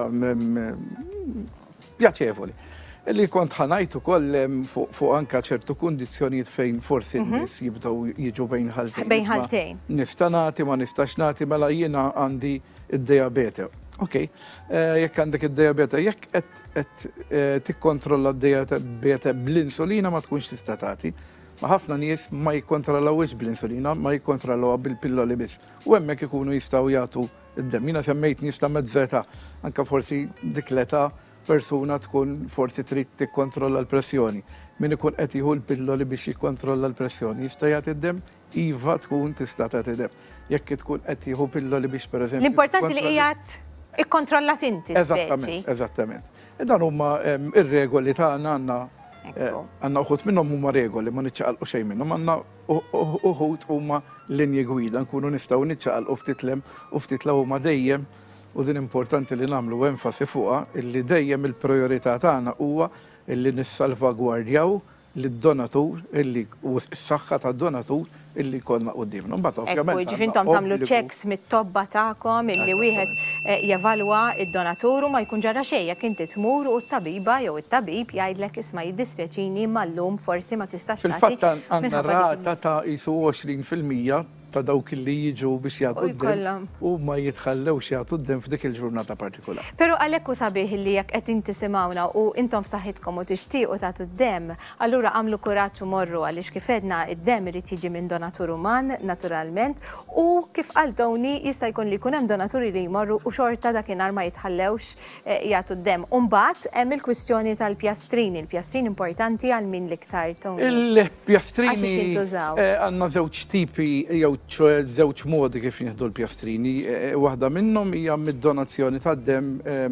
pjaċevoli. Illi kont ħanajt ukoll fuq anke ċertu kundizzjonijiet fejn forsi n-nies jibdew jiġu bejn ħaltejn. Bejn ħaltejn. Nista' nagħti ma nistax nagħti mela jiena għandi id-diabete. Okej, jekk għandek id-diabete, jekk qed tikkontrolla d-diabete bl-insulina ma tkunx tista' tagħti. Ma ħafna nies ma jikkontrollawx bl-insulina, ma jikkontrollawha bil-pilloli biss. U hemmhekk ikunu jistgħu jagħtu id-demm. Jiena semmejt nies ta' mezz'età, anke forsi dik l-età persuna tkun forsi trid tikkontrolla l-pressjoni. Min ikun qed jieħu l-pilloli biex jikkontrolla l-pressjoni jista' jagħti d-demm, iva tkun tista' tagħti d-demm. Jekk tkun qed jieħu pilloli biex pereżempju. L-importanti li qiegħed ikkontrollat inti. Eżattament, eżattament. Dan huma ir-regoli tagħna għandna Għanna uħut minnhom huma regoli ma niċċaqalqu xejn minnhom, għandna uħut huma linji gwida nkunu nistgħu niċċaqalqu ftit lem u ftit la huma dejjem u din importanti li nagħmlu enfasi fuqha illi dejjem il-prijorità tagħna huwa illi nissalvagwardjaw lid-donatur illi u s-saħħa tad-donatur illi konna qudiemna. Mbagħad ovvjament. Ekku, ġifintom tagħmlu checks mit-tobba tagħkom illi wieħed jevalwa id-donatur u ma jkun ġara xejn jekk inti tmur u t-tabiba jew it-tabib jgħidlek isma' jiddispjaċini mal-lum forsi ma tistax tagħti. Fil-fatt għandna rata ta' isu għoxrin fil-mija ta' dawk li jiġu biex jagħtu d-dem u ma jitħallewx jagħtu d-dem f'dik il-ġurnata partikolari. Però għalhekk hu sabiħ li jekk qed inti tisimgħuna u intom f'saħħitkom u tixtiequ tagħtu d-dem, allura għamlu kuraġġ u morru għaliex kif edna id-dem irid jiġi minn donatur uman naturalment u kif qal Tony jista' jkun li jkun hemm donaturi li jmorru u xorta dakinhar ma jitħallewx jagħtu d-dem. U mbagħad hemm il-kwistjoni tal-pjastrini, il-pjastrin importanti għal min l-iktar Tony. Il-pjastrini għandna żewġ tipi jew żewġ modi kif nieħdu l-pjastrini. Waħda minnhom hija mid-donazzjoni tad-dem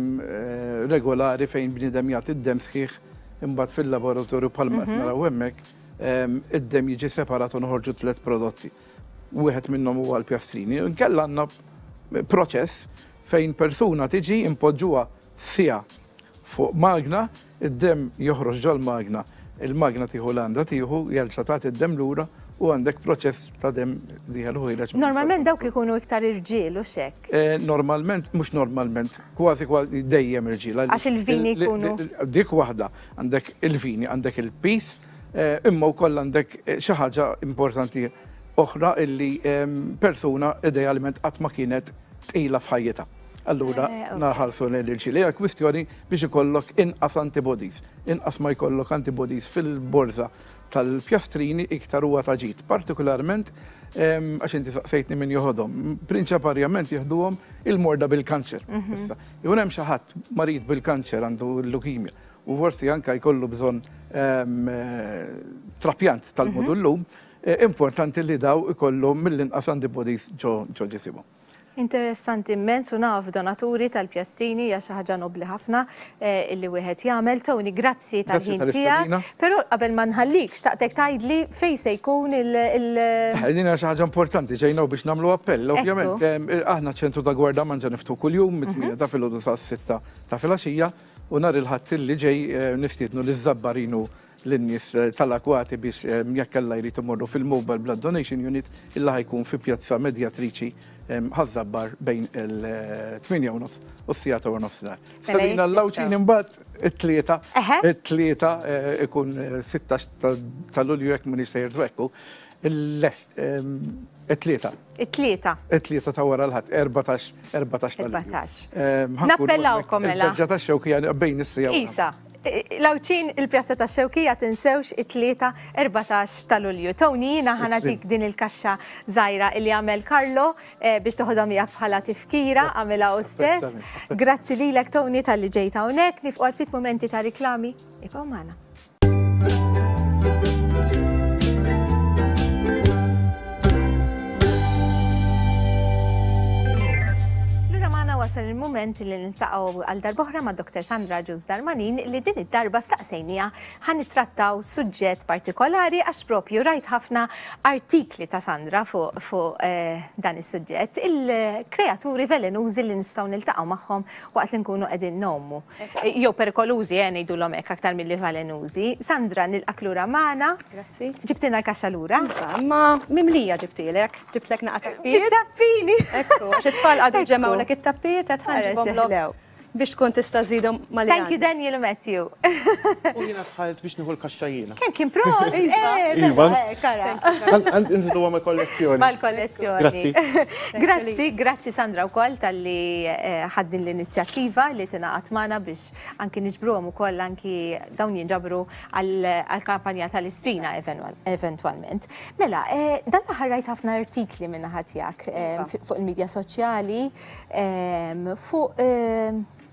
regolari fejn bniedem jagħti d-dem sħiħ imbagħad fil-laboratorju bħalma qed naraw hemmhekk id-dem jiġi separat u noħorġu tliet prodotti. Wieħed minnhom huwa l-pjastrini. Inkella għandna proċess fejn persuna tiġi impoġġuha sija fuq magna, id-dem joħroġ ġol-magna, il-magna tieħu l-għandha tieħu jerġa' tagħti id-dem lura u għandek proċess ta' dem diħal ħujraċ. Normalment dawk ikunu iktar irġiel u xek? Normalment, mux normalment, kważi kważi dejjem irġiel. Għax il-vini ikunu? Dik waħda, għandek il-vini, għandek il-pis, imma wkoll għandek xi ħaġa importanti oħra illi persuna idealment qatt ma kienet tqila f'ħajjitha. Allura naħarsu l-irġiel. Hija kwistjoni biex ikollok inqas antibodies. Inqas ma jkollok antibodies fil-borza tal-pjastrini iktar huwa taġid. Partikolarment għax inti saqsejtni min joħodhom. Prinċipalment jieħduhom il-morda bil-kanċer. Issa, jkun hemm xi ħadd marid bil-kanċer għandu l-leukemia u forsi anke jkollu bżonn trapjant tal-modullum, importanti li daw ikollhom mill-inqas antibodies ġo ġisimhom. Interessanti immens u naf donaturi tal-pjastrini hija xi ħaġa nobbli ħafna illi wieħed jagħmel. Tony, grazzi tal-ħin tiegħek. Però qabel ma nħallik xtaqtek tgħidli fejn se jkun il- Din hija xi ħaġa importanti ġejna biex nagħmlu appell. Ovvjament aħna ċentru ta' gwarda manġa niftu kuljum mit-tmien ta' filgħodu sa' sitta ta' filgħaxija u nhar il-ħadd li ġej nistiednu liż-żabbarinu l-nies tal-akwati biex jekk alla jrid imorru fil-Mobile Blood Donation Unit illa ħajkun fi Pjazza Medjatriċi ħażabbar bejn il-tminja u nofs u s-sijata u nofsinhar. Stadina l-lawċin imbagħad it-tlieta, it-tlieta ikun sittax ta' Lulju jekk min jista' jersbekku. Le, it-tlieta. It-tlieta. It-tlieta ta' wara l-ħadd, erbatax erbatax ta' Lulju. Nappellawkom mela. Il-Berġa tax-Xewkija bejn is-sija u Isa. Lawċin il-pjazza ta' Xewkija tinsewx it-tlieta erbatax ta' Lulju. Tony, jiena ħanatik din il-kaxxa żgħira li għamel Carlo biex toħodha miegħek bħala tifkira għamilha hu stess. Grazzi lilek Tony tal-li ġejt hawnhekk, nifqgħu ftit momenti ta' riklami. Ibqgħu magħna. Wasal il-moment li niltaqgħu għal darb'oħra ma' Doktor Sandra Ġuzdarmanin li din id-darba staqsejnija ħanittrattaw suġġett partikolari għax propju rajt ħafna artikli ta' Sandra fuq dan is-suġġett, il-kreaturi velenużi li nistgħu niltaqgħu magħhom waqt li nkunu qegħdin nommu. Jew perikolużi ngħidulhom hekk aktar milli velenużi. Sandra nilqak lura magħna. Grazzi. Ġibtilna l-kaxxa lura. Ma mimlija ġibtilek, ġibtlek naqa' tappiet. Tappini. Ekku, għax it-tfal għadu ġemgħu lek it-tappiet biex tkun tista' żidhom mal Thank you Daniel Matthew. U jiena tħallt biex nieħu l-kaxxa jiena. Kemm kien prot? Iva. Għand inżidu għam kollezzjoni. Mal-kollezzjoni. Grazzi. Grazzi, grazzi Sandra wkoll tal-li ħaddin l-inizjattiva li tingħaqad magħna biex anki niġbruhom ukoll anki dawn jinġabru għall-kampanja tal-istrina eventwalment. Mela, dan l-aħħar rajt ħafna artikli minn naħa tiegħek fuq il-midja soċjali fuq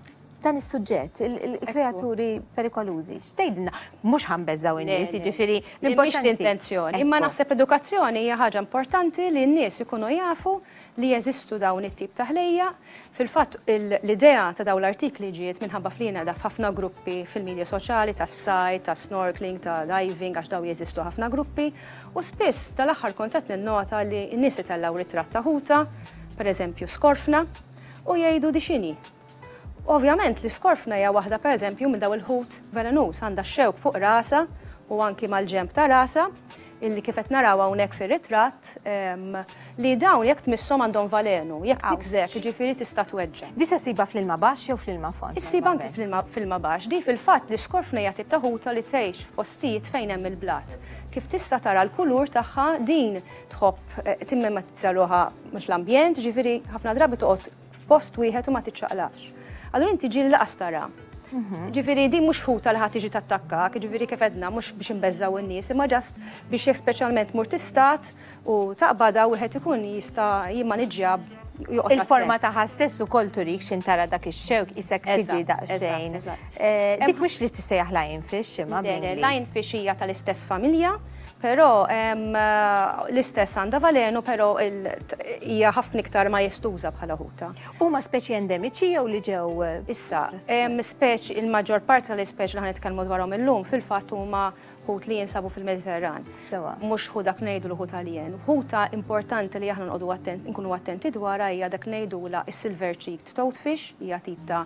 dan is-suġġett, il-kreaturi perikolużi, xtejdna, mhux ħanbeżaw in-nies, jiġifieri l-importanti l-intenzjoni. Imma naħseb edukazzjoni hija ħaġa importanti li n-nies ikunu jafu li jeżistu dawn it-tip ta' ħlejja. Fil-fatt l-idea ta' dawn l-artikli ġiet minħabba flina da f'ħafna gruppi fil-medja soċjali, tas-sajt, ta' snorkeling, ta' diving, għax daw jeżistu ħafna gruppi. U spiss tal-aħħar kont qed ninnota li n-nies itellaw ritratt ta' ħuta, pereżempju skorfna, u jgħidu di x'inhi. Ovvjament li skorfna hija waħda pereżempju minn daw il-ħut velenus għandha xewk fuq rasa u anki mal-ġemb ta' rasa illi kif qed naraw hawnhekk fir-ritratt li dawn jekk tmisshom għandhom valenu, jekk tikżek jiġifieri tista' tweġġa'. Di se ssiba fl-ilma baxx jew fl-ilma font? Issib anki fl-ilma baxx. Di fil-fatt li skorfna hija tip ta' ħuta li tgħix f'postijiet fejn hemm il-blat. Kif tista' tara l-kulur tagħha din tħobb timmemmatizzaluha mill-ambjent, ġifieri ħafna drabi toqgħod f'post wieħed u ma tiċċaqlax. Allura inti ġili laqas tara. Ġifieri din mhux ħuta li ħadd tiġi tattakkak, ġifieri kif edna mhux biex imbeżżaw in-nies, imma ġast biex jekk speċjalment mur tistat u taqbada wieħed ikun jista' jimmaniġġja il-forma tagħha stess ukoll turik x'intara dak ix-xewk isek tiġi daqsxejn. Dik mhux li tissejjaħ lionfish imma lionfish hija tal-istess familja, però l-istess għandha valenu, però hija ħafna iktar ma jistuża bħala ħuta. Huma speċi endemiċi jew li ġew issa speċi il-maġġor parti tal-ispeċi li ħanitkellmu dwarhom illum fil-fatt huma ħut li jinsabu fil-Mediterran. Mhux ħu dak ngħidu ħut alien. Ħuta importanti li aħna nqogħdu attenti nkunu attenti dwarha hija dak ngħidula is-silver cheeked toadfish, hija tip ta'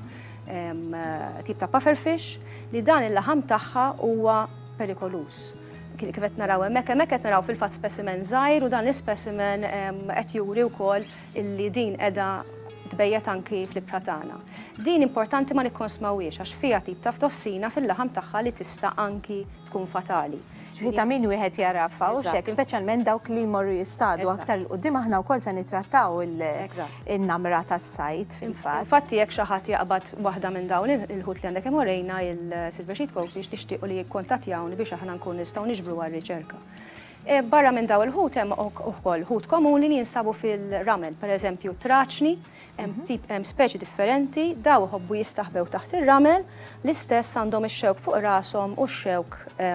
tip ta' pufferfish li dan il-laħam tagħha huwa perikolus. Kif qed naraw hemmhekk hemmhekk qed naraw fil-fatt specimen żgħir u dan l-specimen qed juri wkoll illi din qiegħda tbejjed anki fl-ibra tagħna. Din importanti ma nikkonsmawhiex għax fiha tip ta' tossina fil-laħam tagħha li tista' anki tkun fatali. Vitamin wieħed jarafha u xek, speċjalment dawk li jmorru jistadu aktar l-qudiem aħna wkoll se nittrattaw il-namra tas-sajt fil-fatt. Infatti jekk xi ħadd jaqbad waħda minn dawn il-ħut li għandek hemm orejna il-silver cheeked toadfish nixtiequ li jikkontattjawni biex aħna nkun nistgħu niġbru għar-riċerka. Barra minn daw il-ħut hemm ukoll ħut komuni li jinsabu fil-ramel, pereżempju traċni, hemm speċi differenti, daw iħobbu jistaħbew taħt ir-ramel, l-istess għandhom ix-xewk fuq rashom u x-xewk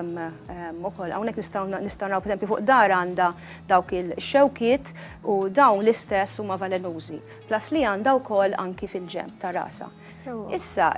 ukoll. Hawnhekk nistgħu naraw pereżempju fuq dar għandha dawk il-xewkiet u dawn l-istess huma valenużi. Plas li għandha wkoll anki fil-ġemb ta' rasa. Issa,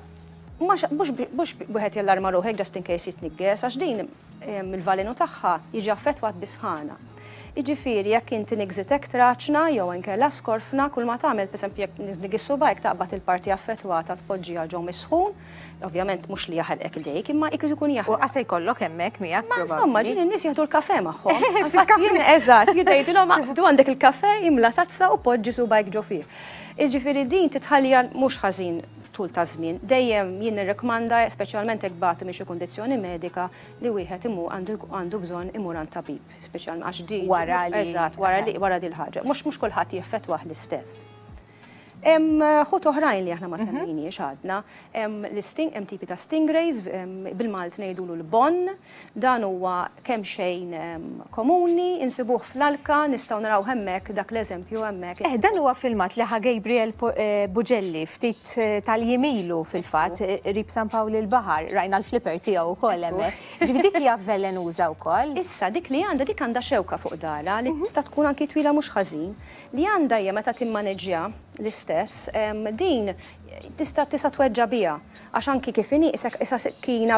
mhux wieħed jallarma ruħek just in case jitnigges, għax din il-valenu tagħha jiġi affettwat bisħana. Jiġifieri jekk inti nigżitek traċna jew inkella skorfna, kull ma tagħmel pereżempju jekk nigissu bajk taqbad il-parti affettwata tpoġġiha ġew misħun, ovvjament mhux li jaħarqek il-dejk imma jkun ikun jaħraq. U qasa jkollok hemmhekk miegħek probabbli. Ma insomma ġieli n-nies jieħdu l-kafè magħhom. Fil-kafè eżatt, jgħidilhom du għandek il-kafè imla tazza u poġġi subajk ġo fih. Jiġifieri din titħallija mhux ħażin tul ta' żmien. Dejjem jien nirrekomanda speċjalment hekk bagħti mhix kundizzjoni medika li wieħed imur għandu bżonn imur għand tabib, speċjalment għax din wara li eżatt wara li wara din il-ħaġa. Mhux mhux kulħadd jiffettwah l-istess. Hemm ħut oħrajn li aħna ma semmejniex għadna, hemm tipi ta' stingrays bil-Malti ngħidulu l-bonn, dan huwa kemm xejn komuni, insibuh fl-alka, nistgħu naraw hemmhekk dak l-eżempju hemmhekk. Eh, dan huwa filmat li ħa Gabriel Buġelli ftit tal-jimilu fil-fatt rib San Pawl il-baħar, rajna l-flipper tiegħu wkoll hemmhekk. Ġifieri dik hija velenuża wkoll. Issa dik li għandha dik għandha xewka fuq dara li tista' tkun anki twila mhux ħażin, li għandha hija meta timmaneġġja l-istess, din tista' tista' tweġġa biha għax anki kif inhi issa sikkina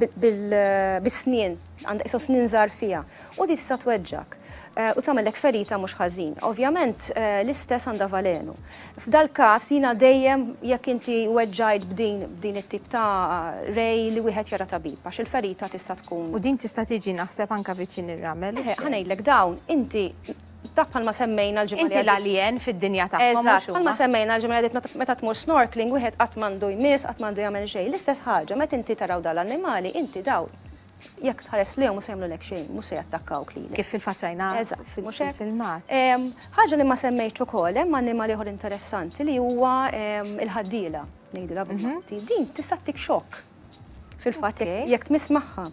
bis-snien, għandha issa snien żgħar fiha u di tista' tweġġak u tagħmellek ferita mhux ħażin. Ovvjament l-istess għandha valenu. F'dal każ jiena dejjem jekk inti weġġajt b'din b'din it-tip ta' rej li wieħed jara tabib għax il-ferita tista' tkun. U din tista' tiġi naħseb anke viċin ir-ramel. Ħanejdlek dawn inti dak bħalma semmejna l-ġimgħa inti l-alien fid-dinja tagħhom. Eżatt, bħalma semmejna l-ġimgħa meta tmur snorkeling wieħed qatt m'għandu jmiss, qatt m'għandu jagħmel xejn. L-istess ħaġa meta inti taraw dal-annimali, inti daw jekk tħares lihom mhux se jagħmlulek xejn, mhux se jattakkawk lilek. Kif fil-fatt rajna fil-filmat. Ħaġa li ma semmejtx ukoll hemm annimali ieħor interessanti li huwa il-ħaddiela ngħidulha bil-Malti. Din tista' tik xokk fil-fatt jekk tmiss magħha.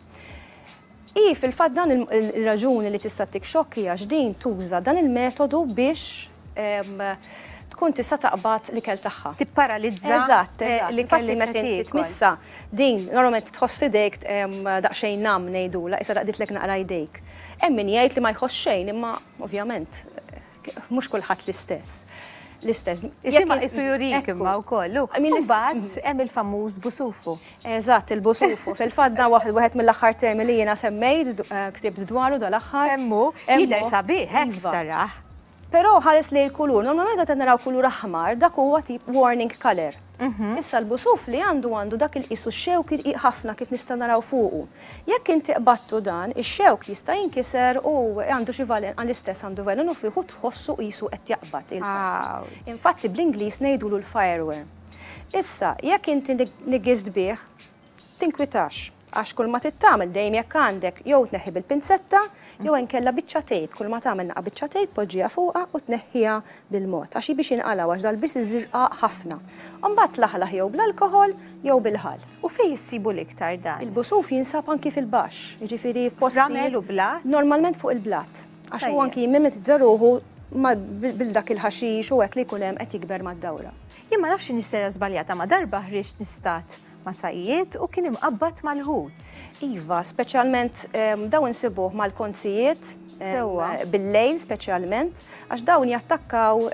I fil-fatt dan il-raġuni li tista' tik xokk hija x'din tuża dan il-metodu biex tkun tista' taqbad l-ikel tagħha. Tipparalizza Eżatt, eh, eżatt. li Infatti kelli meta inti tmissa din normalment tħoss idejk daqsxejn nam ngħidula, issa daqditlek naqra jdejk. Hemm min jgħid li ma jħoss xejn, imma ovvjament mhux kulħadd l-istess. L-istess. Isimma isu jurik imma wkoll. Imbagħad hemm il-famuż busufu. Eżatt, il-busufu. Fil-fadda waħed mill-aħħar temi li jiena semmejt, ktibt dwaru dal-aħħar. Hemmu, jidher sabiħ hekk taraħ. Però ħares li l-kulur, normalment qed naraw kulur aħmar, dak huwa tip warning color. Issa l-busuf li għandu għandu dak il-qisu x-xewk il-qiq ħafna kif nista' naraw fuqu. Jekk inti qbattu dan, ix-xewk jista' jinkiser u għandu xi valen għall-istess għandu velen u fieħu tħossu qisu qed jaqbad il-fatt. Infatti bl-Ingliż ngħidulu l-fireware. Issa, jekk inti niggiżd bih, tinkwitax. Għax kull ma tittamel dejjem jekk għandek jew tneħħi bil-pinzetta jew inkella biċċa tejp, kull ma tagħmel naqa' biċċa tejp poġġiha fuqha u tneħħiha bil-mod għax biex inqalgħu għax dal-biss iżirqa ħafna. Imbagħad tlaħlaħ jew bl-alkoħol jew bil-ħal. U fejn jissibu l-iktar dan? Il-busuf jinsab anki fil-baxx, jiġifieri f'posti. Ramel u blat? Normalment fuq il-blat. Għax huwa anki mimetiżaruhu bil-dak il-ħaxix u hekk li jkun hemm qed jikber mad-dawra. Jien ma nafx nissera żbaljata ma darba ħriġt nistat ma sajjiet u kien imqabbad mal-ħut. Iva, speċjalment dawn insibuh mal-konzijiet, bil-lejl speċjalment, għax dawn jattakkaw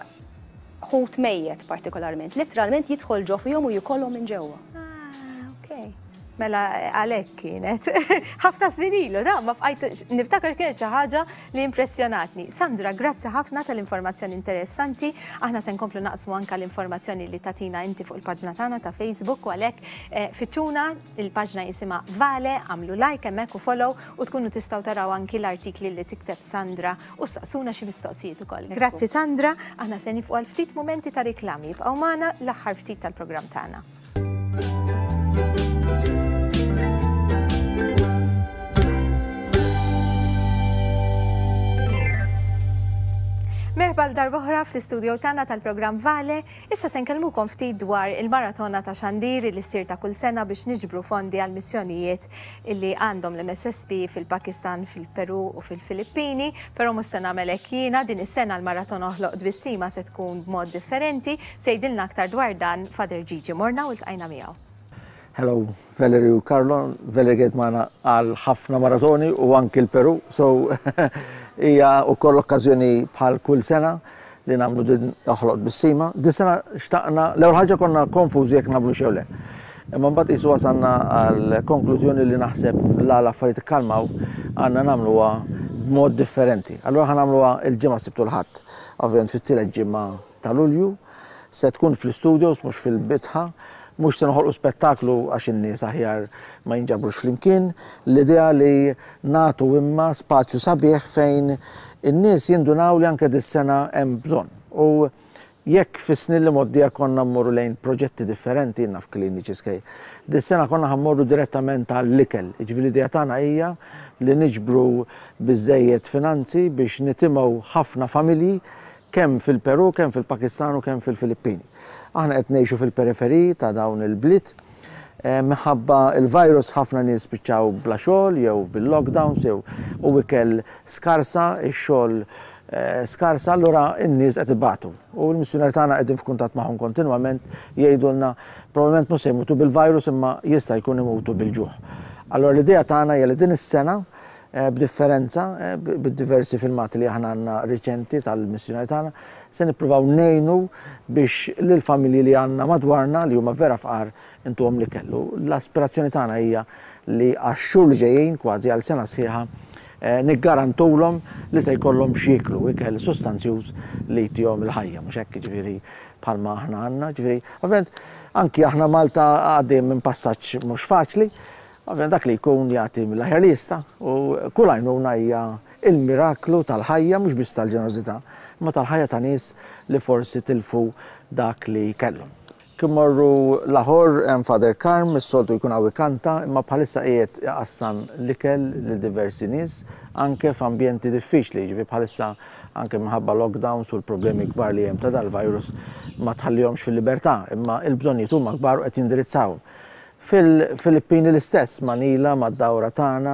ħut mejjed partikolarment. Literalment jidħol ġo fihom u jkollhom minn ġewwa. Ah, okej. Mela għalhekk kienet. Ħafna snin ilu, da, ma bqajt niftakar kienet xi ħaġa li impressjonatni. Sandra, grazzi ħafna tal-informazzjoni interessanti. Aħna se nkomplu naqsmu anke l-informazzjoni li tatina inti fuq il-paġna tagħna ta' Facebook u għalhekk fittuna il-paġna jisimha Vale, għamlu like hemmhekk u follow u tkunu tistgħu taraw anki l-artikli li tikteb Sandra u staqsuna xi mistoqsijiet ukoll. Grazzi Sandra, aħna se nifqu għal ftit momenti ta' riklami. Jibqgħu magħna l-aħħar ftit tal-programm tagħna. Merħba l-darba oħra fl-istudio tagħna tal-programm Vale, issa se nkellmukom ftit dwar il-maratona ta' xandir li ssir ta' kull sena biex niġbru fondi għal missjonijiet illi għandhom l-M S S P fil-Pakistan, fil-Peru u fil-Filippini, però mhux se nagħmel hekk jiena din is-sena l-maratona oħloq bissima se tkun b'mod differenti, se jgħidilna aktar dwar dan Father Gigi Morna u ltqajna miegħu. Hello, Valerie u Carlo, Valerie għed maħna għal ħafna maratoni u anki l-Peru, so hija wkoll okkażjoni bħal kull sena li nagħmlu din oħloq bis-sima. Din sena xtaqna, l-ewwel ħaġa konna konfużi jekk nagħmlu xi le. Imma mbagħad qisu wasalna għal konklużjoni li naħseb la l-affarijiet ikkalmaw għandna nagħmluha b'mod differenti. Allura ħa nagħmluha il-ġimgħa Sibt u l-Ħadd, ovvjament fit-tielet ġimgħa ta' Lulju, se tkun fl-studios mhux fil-bitħa. Mux se noħolqu spettaklu għax in-nies aħjar ma jinġabrux flimkien, l-idea li nagħtu imma spazju sabiħ fejn in-nies jindunaw li anke dis-sena hemm bżonn. U jekk fis-snin li moddija konna mmorru lejn proġetti differenti naf kliniċi skej. Dis-sena konna ħammorru direttament għall-ikel. Jiġifieri l-idea tagħna hija li niġbru biżejjed finanzi biex nitimgħu ħafna familji kemm fil-Peru, kemm fil-Pakistan u kemm fil-Filippini. Aħna qed ngħixu fil-periferiji ta' dawn il-bliet, minħabba il-virus ħafna nies spiċċaw bla xogħol jew bil-lockdowns jew u ikel skarsa, ix-xogħol skarsa, allura n-nies qed ibatu. U l-missjonari tagħna qegħdin f'kuntatt magħhom kontinwament jgħidulna probabbilment mhux se jmutu bil-virus imma jista' jkun imutu bil-ġuħ. Allura l-idea tagħna hija li din is-sena b'differenza, bid-diversi filmati li aħna għandna riċenti tal-missjonari tagħna, se nippruvaw ngħinu biex lill-familji li għandna madwarna li huma vera fqar intuhom li kellu. L-aspirazzjoni tagħna hija li għax-xhur li ġejjin kważi għal sena sħiħa niggarantulhom li se jkollhom x'jieklu ikel sostanzjuż li jtihom il-ħajja, mhux hekk jiġifieri bħalma aħna għandna, ġifieri ovvjament anki aħna Malta għaddejjem minn passaġġ mhux faċli. Ovvjament dak li jkun jagħti mill-aħjar li jista' u kull għajnuna hija il-miraklu tal-ħajja mhux biss tal-ġenerożità, imma tal-ħajja ta' nies li forsi tilfu dak li kellhom. Kien morru l-aħor hemm Father Carlo, mis-soltu jkun hawn ikanta, imma bħalissa qiegħed jaqassam l-ikel lil diversi nies anke f'ambjenti diffiċli, ġifieri bħalissa anke minħabba lockdowns u l-problemi kbar li hemm ta' dal-virus ma tħallihomx fil-libertà, imma l-bżonnijiet huma kbar u qed jindirizzawhom. Fil-Filippini l-istess, Manila, mad-dawra tagħna,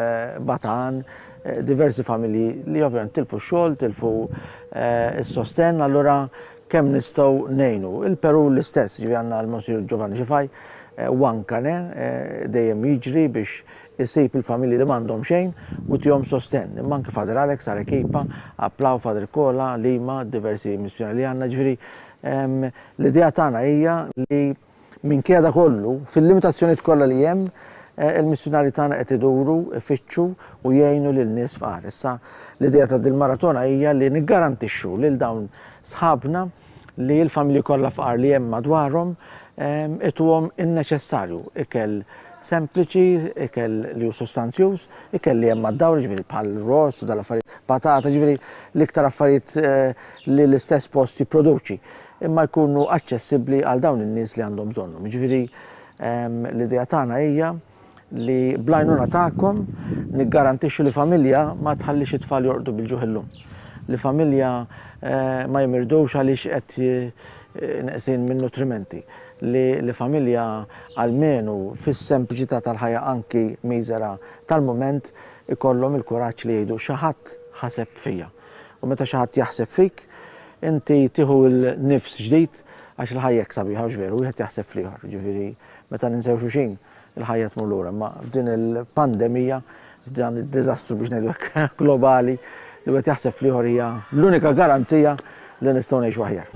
Bataan, diversi familji li ovvjament tilfu x-xogħol, tilfu s-sostenn, allura kemm nistgħu ngħinu. Il-Peru l-istess, ġifi għandna l-Monsir Giovanni Xifaj, wankane dejjem jiġri biex isib il-familji li m'għandhom xejn u tihom sosten. Imma anke Father Alex, Arequipa, Applaw, Father Kola, Lima, diversi missjoni li għandna, ġifieri l-idea tagħna hija li minkejja kollu fil-limitazzjonijiet kollha li hemm il-missjonari tagħna qed iduru, ifittxu u jgħinu lil nies fqar. Issa l-idea ta' din maratona hija li niggarantixxu lil dawn sħabna li l-familji kollha fqar li hemm madwarhom ituhom in-neċessarju, ikel sempliċi, ikel li hu sostanzjuż, ikel li hemm mad-dawr, ġifieri bħal ross u dal-affarijiet patata, ġifieri l-iktar affarijiet li l-istess post jipproduċi, imma jkunu aċċessibbli għal dawn in-nies li għandhom bżonnhom. Ġifieri l-idea tagħna hija li blajnuna tagħkom niggarantixxu li familja ma tħallix it-tfal jorqdu bil-ġuħ illum. Li familja ma jimirdux għaliex qed neqsin minn nutrimenti. Li familja għalmenu fis-sempliċità tal-ħajja anki miżera tal-mument ikollhom il-kuraġġ li jgħidu xi ħadd ħaseb fija. U meta xi ħadd jaħseb fik, inti tieħu l-nifs ġdid għax il-ħajja sabiħa u veru wieħed jaħseb fl-ieħor. Ġifieri meta ninsew xulxin il-ħajja tmur lura, ma f'din il-pandemija, f'dan id-diżastru biex ngħidu hekk globali, li wieħed jaħseb fl-ieħor hija l-unika garanzija li nistgħu ngħixu aħjar.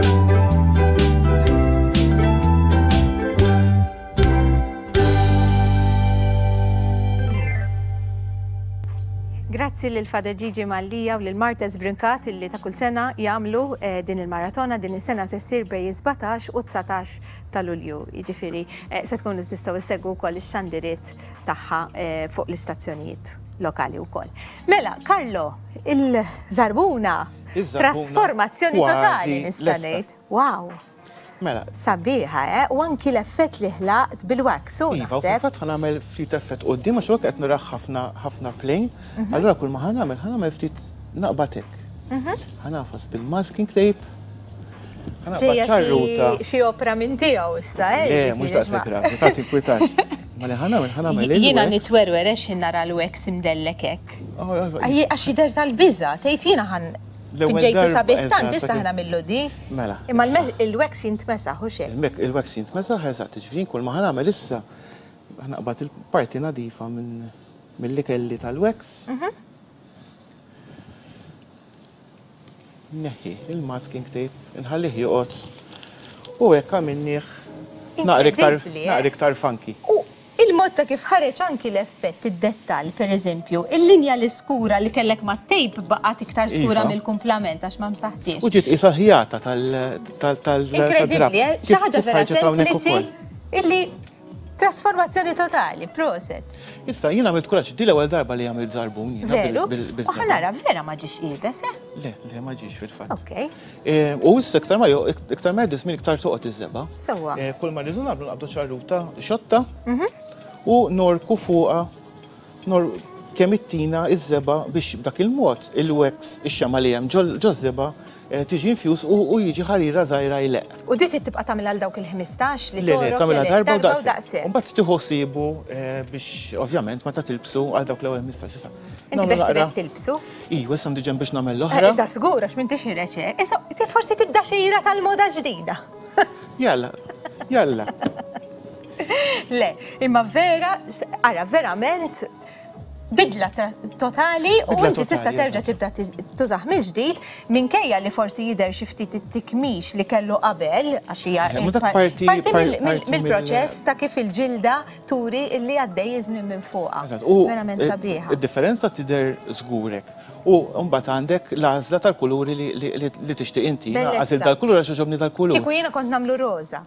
Grazzi lil Father Gigi Mallija u lil Maltese Brinkat illi ta' kull sena jagħmlu din il-maratona, din is-sena se ssir bejn sebgħtax u tsatax ta' Lulju. Jiġifieri se tkunu tistgħu issegwu wkoll ix-xandiriet tagħha fuq l-istazzjonijiet lokali wkoll. Mela, Carlo, il-żarbuna, trasformazzjoni totali nista' ngħid. Wow! Mela. Sabiħa, eh? U anki l-effett li ħlaqt bil-wax, u naħseb. Iva, u fil-fatt ħanamel ftit effett qudiem għax hekk qed niraħ ħafna plejn. Allura kull ma ħanamel ħanamel ftit naqbad hekk. Ħanafas bil-masking tape. Ġejja xi opra minn tiegħu issa, eh? Le, mhux daqshekk rafi, tagħti inkwitax. Mela ħanamel ħanamel il Jiena nitwerwer għax nara l-wax imdellek hekk. Għax jidher tal-biża, tgħid jiena ħan ġejtu sabiħ tant issa ħna millu di. Mela. Imma il-wax jintmesaħ u xejn. Il-wax jintmesaħ eżatt, ġifieri kull ma ħanamel issa ħanaqbad il-parti nadifa minn mill-ikelli tal-wax. Neħi il-masking tape, inħallih joqgħod u hekk għamilnieh naqra iktar funky. Il-mod ta' kif ħareġ anki l-effett, id-dettall, per eżempju, il-linja l-iskura li kellek ma' tejp baqgħet iktar skura mill-kumplament għax ma msaħtiex. U ġiet isa ħjata tal- Inkredibbli, eh? Xi ħaġa vera sempliċi illi trasformazzjoni totali, proset. Issa jiena għamilt kuraġġ di l-ewwel darba li għamilt żarbun jiena. Veru? U ħanara vera ma ġiex qiebes, eh? Le, le ma ġiex fil-fatt. Okej. U issa iktar ma iktar ma jdiż min iktar toqgħod iż-żeba. Sewwa. Kull ma rridu nagħmlu nqabdu ċarruta xotta u norku fuqha nor kemm it-tina iż-żeba biex b'dak il-mod il-wax ix-xema li hemm ġo żeba tiġi infjuż u jiġi ħarira żgħira jleq. U di tibqa' tagħmel għal dawk il-ħmistax li Le, le, tagħmilha darba u daqshekk. daqshekk. Mbagħad tieħu ħsiebu biex ovvjament meta tilbsu għal dawk l-ewwel ħmistax issa. Inti beħsibek tilbsu? Iwa, issa ġem biex nagħmel l-oħra. Da żgur għax m'intix xireċ. Issa forsi tibda xejra tal-moda ġdida. Jalla, jalla. Le, imma vera, ara verament bidla totali u inti tista' terġa' tibda tużaħ mill-ġdid minkejja li forsi jidher xi ftit it-tikmix li kellu qabel għax hija parti mill-proċess ta' kif il-ġilda turi illi għaddej iżmien minn fuqha. Verament sabiħa. Id-differenza tidher żgurek. U mbagħad għandek l-għażla tal-kuluri li tixtieq inti. Għażil tal-kulur għax ġobni tal-kulur. Kieku jiena kont nagħmlu roża.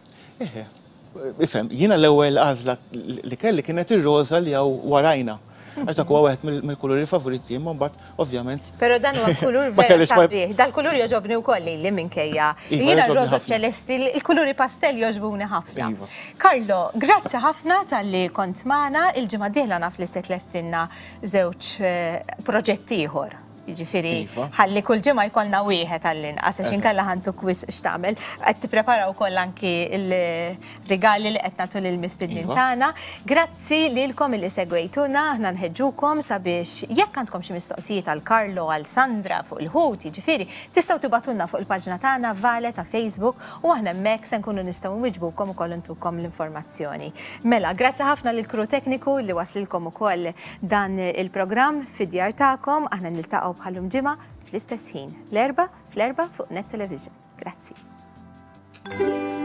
Ifhem, jiena l-ewwel għażla li kelli kienet ir-roża li hawn warajna. Għax dak huwa wieħed mill-kuluri favoriti imma mbagħad ovvjament. Però dan huwa kulur vera sabiħ. Dal-kulur joġobni wkoll li minkejja. Jiena r-roża ċelesti, il-kuluri pastell joġbuni ħafna. Carlo, grazzi ħafna tal-li kont magħna il-ġimgħa d-dieħla naf li se tlestilna żewġ proġett ieħor. Jiġifieri Iva. ħalli kull ġimgħa jkollna wieħed għall-inqas għax inkella ħantu kwiz x'tagħmel. Qed tippreparaw ukoll anki l-rigali li qed nagħtu lill-mistednin Iva. tagħna. Grazzi lilkom illi segwejtuna, aħna nħeġġukom sabiex jekk għandkom xi mistoqsijiet għal Carlo, għal Sandra fuq il-ħut, jiġifieri tistgħu tibatulna fuq il-paġna tagħna Vale ta' Facebook u aħna hemmhekk se nkunu nistgħu nwiġbukom ukoll intukom l-informazzjoni. Mela, grazzi ħafna lill crew tekniku li waslilkom ukoll dan il-programm fid-djar tagħkom, aħna niltaqgħu bħalhom ġimgħa fl-istess ħin, l-erba' fl-erba' fuq Net Television. Grazzi.